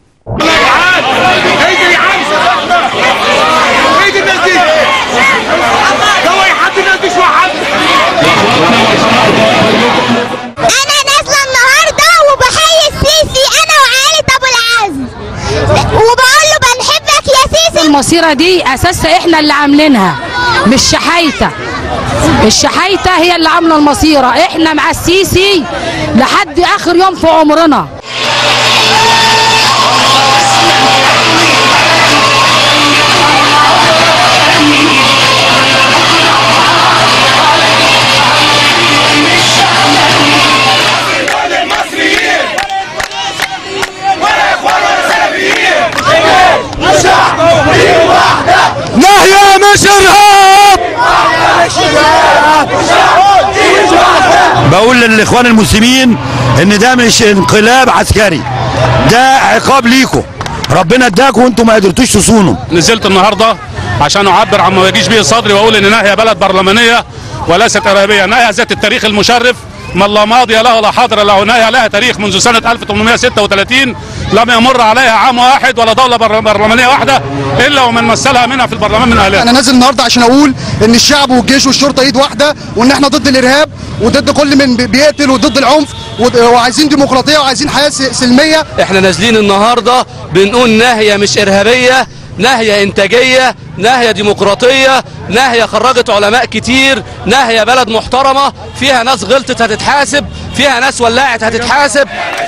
أنا نازلة النهاردة وبحيي السيسي أنا وعائلة أبو العزم وبقول له بنحبك يا سيسي. المصيرة دي أساسها إحنا اللي عاملينها مش شحايتة، الشحايتة هي اللي عاملة المصيرة، إحنا مع السيسي لحد آخر يوم في عمرنا. ناهية مش إرهاب. بقول للإخوان المسلمين إن ده مش انقلاب عسكري، ده عقاب ليكم، ربنا اداكم وانتم ما قدرتوش تصونوا. نزلت النهارده عشان اعبر عن ما يجيش بيه صدري واقول ان ناهية بلد برلمانيه وليست ارهابيه. ناهية ذات التاريخ المشرف من لا ماضي له لا حاضر له. ناهية لها تاريخ منذ سنه ألف وثمانمائة وستة وثلاثين لم يمر عليها عام واحد ولا دوله برلمانيه واحده الا ومن مثلها منها في البرلمان من اهلها. انا نازل النهارده عشان اقول ان الشعب والجيش والشرطه ايد واحده، وان احنا ضد الارهاب وضد كل من بيقتل وضد العنف، وعايزين ديمقراطيه وعايزين حياه سلميه. احنا نازلين النهارده بنقول ناهية مش ارهابيه، ناهية انتاجيه، ناهية ديمقراطيه، ناهية خرجت علماء كتير، ناهية بلد محترمه فيها ناس غلطت هتتحاسب، فيها ناس ولعت هتتحاسب.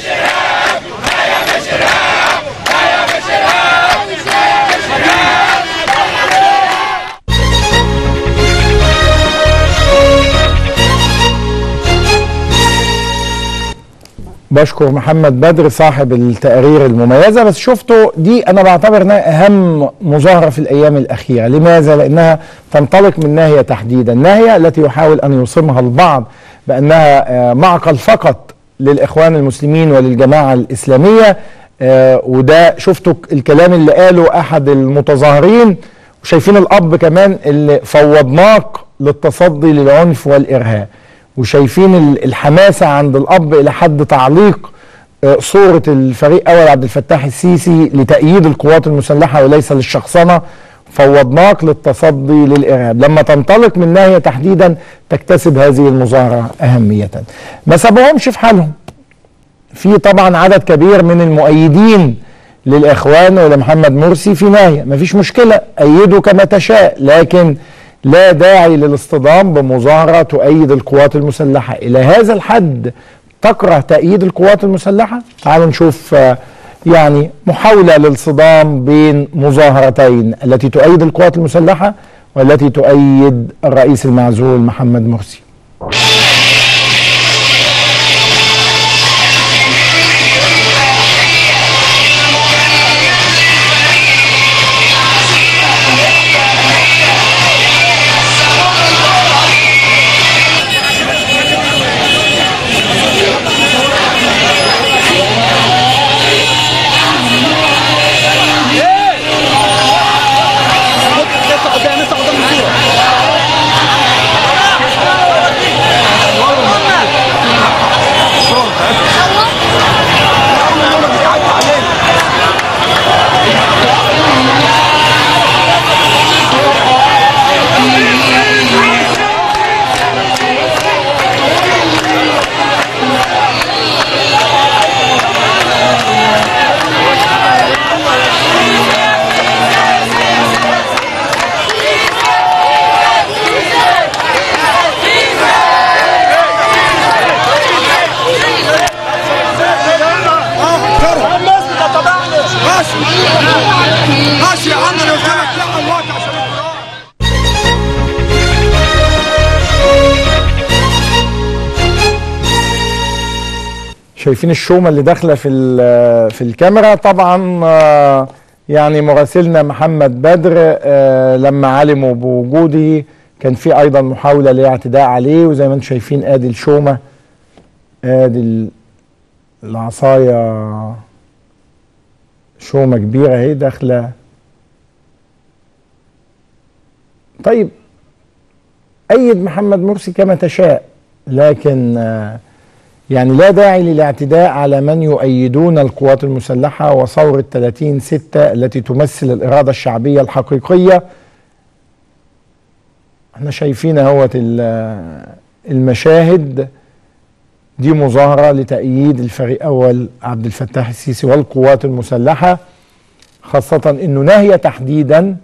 بشكر محمد بدر صاحب التقارير المميزة. بس شفتوا دي أنا بعتبر أنها أهم مظاهرة في الأيام الأخيرة. لماذا؟ لأنها تنطلق من ناهية تحديدا، ناهية التي يحاول أن يوصمها البعض بأنها معقل فقط للإخوان المسلمين وللجماعة الإسلامية. وده شفتوا الكلام اللي قاله أحد المتظاهرين، وشايفين الأب كمان اللي فوضناك للتصدي للعنف والإرهاب، وشايفين الحماسة عند الأب إلى حد تعليق صورة الفريق أول عبد الفتاح السيسي لتأييد القوات المسلحة وليس للشخصنة. فوضناك للتصدي للإرهاب. لما تنطلق من ناحية تحديدا تكتسب هذه المظاهرة أهمية. ما سابوهمش في حالهم، في طبعا عدد كبير من المؤيدين للإخوان ولمحمد مرسي في ناحية، مفيش مشكلة، أيدوا كما تشاء، لكن لا داعي للاصطدام بمظاهرة تؤيد القوات المسلحة. إلى هذا الحد تكره تأييد القوات المسلحة؟ تعالوا نشوف يعني محاولة للصدام بين مظاهرتين، التي تؤيد القوات المسلحة والتي تؤيد الرئيس المعزول محمد مرسي. شايفين الشومه اللي داخله في في الكاميرا. طبعا يعني مراسلنا محمد بدر لما علموا بوجودي كان في ايضا محاوله لاعتداء عليه، وزي ما انتم شايفين ادي الشومه، ادي العصايه، شومه كبيره اهي داخله. طيب أيد محمد مرسي كما تشاء، لكن يعني لا داعي للاعتداء على من يؤيدون القوات المسلحة وثورة ثلاثين ستة التي تمثل الإرادة الشعبية الحقيقية. احنا شايفين اهوت المشاهد دي، مظاهرة لتأييد الفريق أول عبد الفتاح السيسي والقوات المسلحة، خاصة إنه ناهية تحديدا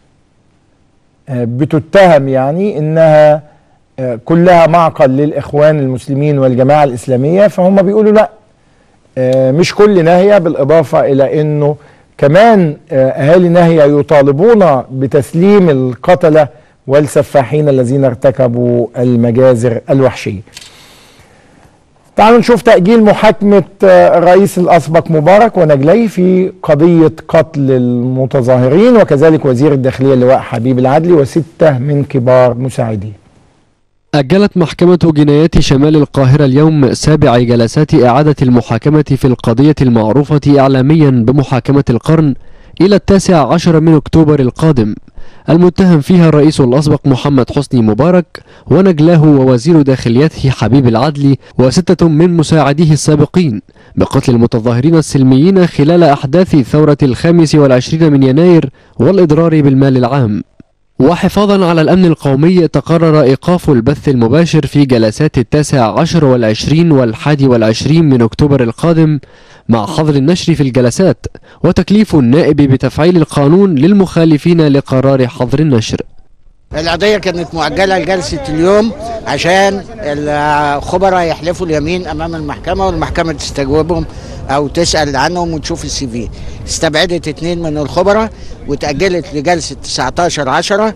بتتهم يعني إنها كلها معقل للإخوان المسلمين والجماعة الإسلامية، فهم بيقولوا لا مش كل ناهية، بالإضافة إلى إنه كمان أهالي ناهية يطالبون بتسليم القتلة والسفاحين الذين ارتكبوا المجازر الوحشية. تعالوا نشوف تأجيل محاكمة الرئيس الأسبق مبارك ونجلي في قضية قتل المتظاهرين، وكذلك وزير الداخلية اللواء حبيب العدلي وستة من كبار مساعديه. أجلت محكمة جنايات شمال القاهرة اليوم سابع جلسات إعادة المحاكمة في القضية المعروفة إعلاميا بمحاكمة القرن إلى التاسع عشر من أكتوبر القادم، المتهم فيها الرئيس الأسبق محمد حسني مبارك ونجلاه ووزير داخليته حبيب العدلي وستة من مساعديه السابقين بقتل المتظاهرين السلميين خلال أحداث ثورة الخامس والعشرين من يناير والإضرار بالمال العام. وحفاظا على الأمن القومي تقرر إيقاف البث المباشر في جلسات التاسع عشر والعشرين والحادي والعشرين من أكتوبر القادم مع حظر النشر في الجلسات، وتكليف النائب بتفعيل القانون للمخالفين لقرار حظر النشر. القضية كانت مؤجلة لجلسة اليوم عشان الخبراء يحلفوا اليمين أمام المحكمة والمحكمة تستجوبهم أو تسأل عنهم وتشوف السي في. استبعدت اثنين من الخبراء وتأجلت لجلسة تسعة عشر عشرة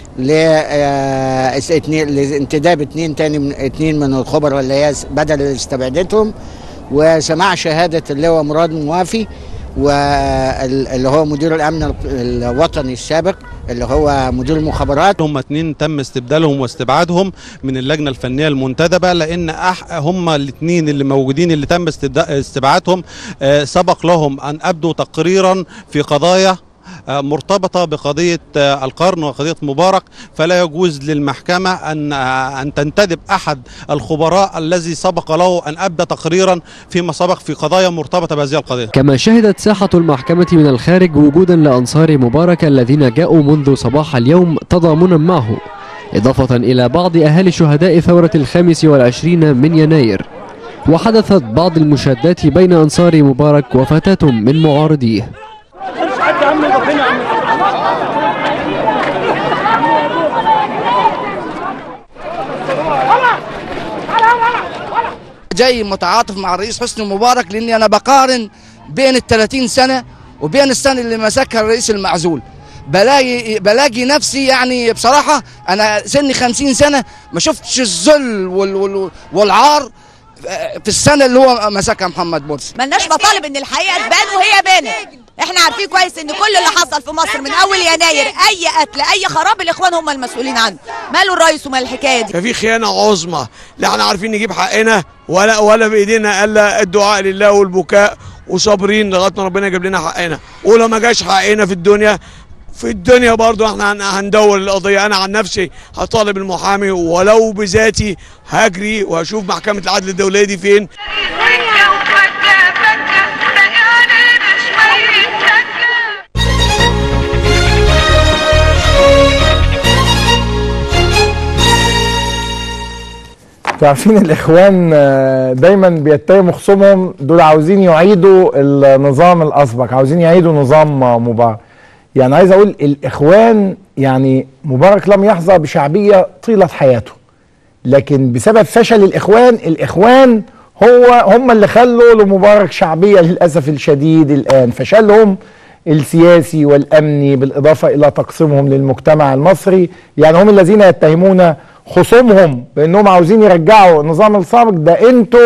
لانتداب اثنين تاني من اثنين من الخبراء اللي هي بدل اللي استبعدتهم، وسماع شهادة اللواء مراد موافي واللي هو مدير الامن الوطني السابق اللي هو مدير المخابرات. هم اثنين تم استبدالهم واستبعادهم من اللجنه الفنيه المنتدبه، لان هم الاثنين اللي موجودين اللي تم استبعادهم سبق لهم ان ابدوا تقريرا في قضايا مرتبطة بقضية القرن وقضية مبارك، فلا يجوز للمحكمة أن أن تنتدب أحد الخبراء الذي سبق له أن أبدى تقريرا فيما سبق في قضايا مرتبطة بهذه القضية. كما شهدت ساحة المحكمة من الخارج وجودا لأنصار مبارك الذين جاءوا منذ صباح اليوم تضامنا معه، إضافة إلى بعض أهالي شهداء ثورة الخامس والعشرين من يناير. وحدثت بعض المشادات بين أنصار مبارك وفتاة من معارضيه. جاي متعاطف مع الرئيس حسني مبارك لاني انا بقارن بين ال ثلاثين سنه وبين السنه اللي مسكها الرئيس المعزول. بلاقي بلاقي نفسي يعني بصراحه انا سني خمسين سنه ما شفتش الذل والعار في السنه اللي هو مسكها محمد مرسي. ملناش مطالب ان الحقيقه تبان وهي بانت. احنا عارفين كويس ان كل اللي حصل في مصر من اول يناير اي قتل اي خراب الاخوان هم المسؤولين عنه. ماله الرئيس ومال الحكايه دي؟ ففي خيانه عظمى، لا احنا عارفين نجيب حقنا ولا ولا بايدينا الا الدعاء لله والبكاء وصابرين لغايه ما ربنا يجيب لنا حقنا، ولو ما جاش حقنا في الدنيا في الدنيا برضه احنا هندور القضيه. انا عن نفسي هطالب المحامي ولو بذاتي هجري وهشوف محكمه العدل الدوليه دي فين. عارفين الاخوان دايما بيتهموا خصومهم دول عاوزين يعيدوا النظام الاسبق، عاوزين يعيدوا نظام مبارك. يعني عايز اقول الاخوان يعني مبارك لم يحظى بشعبيه طيله حياته، لكن بسبب فشل الاخوان الاخوان هو هم اللي خلوا لمبارك شعبيه للاسف الشديد. الان فشلهم السياسي والامني بالاضافه الى تقسيمهم للمجتمع المصري، يعني هم الذين يتهمون خصومهم بانهم عاوزين يرجعوا النظام السابق. ده انتوا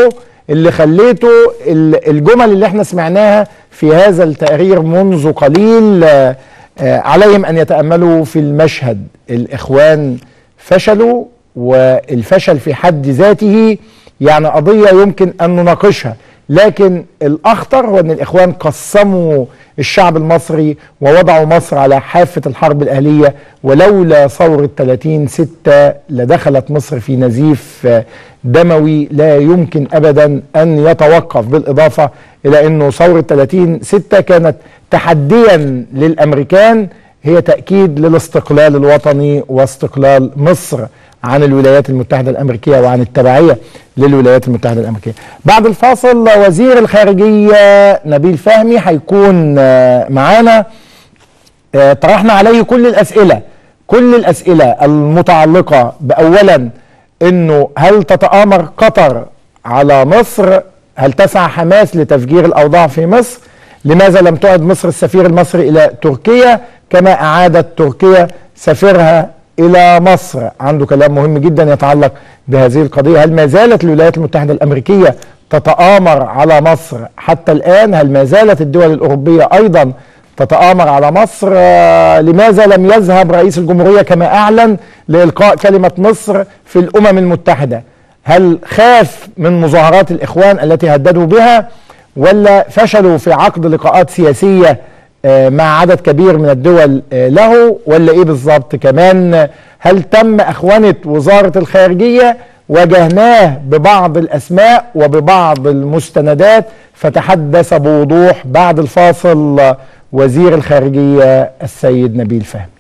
اللي خليته الجمل اللي احنا سمعناها في هذا التقرير منذ قليل عليهم أن يتأملوا في المشهد. الإخوان فشلوا، والفشل في حد ذاته يعني قضية يمكن أن نناقشها، لكن الأخطر هو أن الإخوان قسموا الشعب المصري ووضعوا مصر على حافة الحرب الأهلية، ولولا ثورة ثلاثين ستة لدخلت مصر في نزيف دموي لا يمكن أبدا أن يتوقف، بالإضافة إلى أنه ثورة ثلاثين ستة كانت تحديا للأمريكان، هي تأكيد للاستقلال الوطني واستقلال مصر عن الولايات المتحدة الأمريكية وعن التبعية للولايات المتحدة الأمريكية. بعد الفاصل وزير الخارجية نبيل فهمي هيكون معانا. طرحنا عليه كل الأسئلة كل الأسئلة المتعلقة بأولا أنه هل تتآمر قطر على مصر؟ هل تسعى حماس لتفجير الأوضاع في مصر؟ لماذا لم تعد مصر السفير المصري إلى تركيا كما أعادت تركيا سفيرها إلى مصر؟ عنده كلام مهم جدا يتعلق بهذه القضية. هل ما زالت الولايات المتحدة الأمريكية تتآمر على مصر حتى الآن؟ هل ما زالت الدول الأوروبية أيضا تتآمر على مصر؟ لماذا لم يذهب رئيس الجمهورية كما أعلن لإلقاء كلمة مصر في الأمم المتحدة؟ هل خاف من مظاهرات الإخوان التي هددوا بها، ولا فشلوا في عقد لقاءات سياسية مع عدد كبير من الدول له، ولا ايه بالظبط؟ كمان هل تم اخوانة وزارة الخارجية؟ واجهناه ببعض الاسماء وببعض المستندات، فتحدث بوضوح بعد الفاصل وزير الخارجية السيد نبيل فهمي.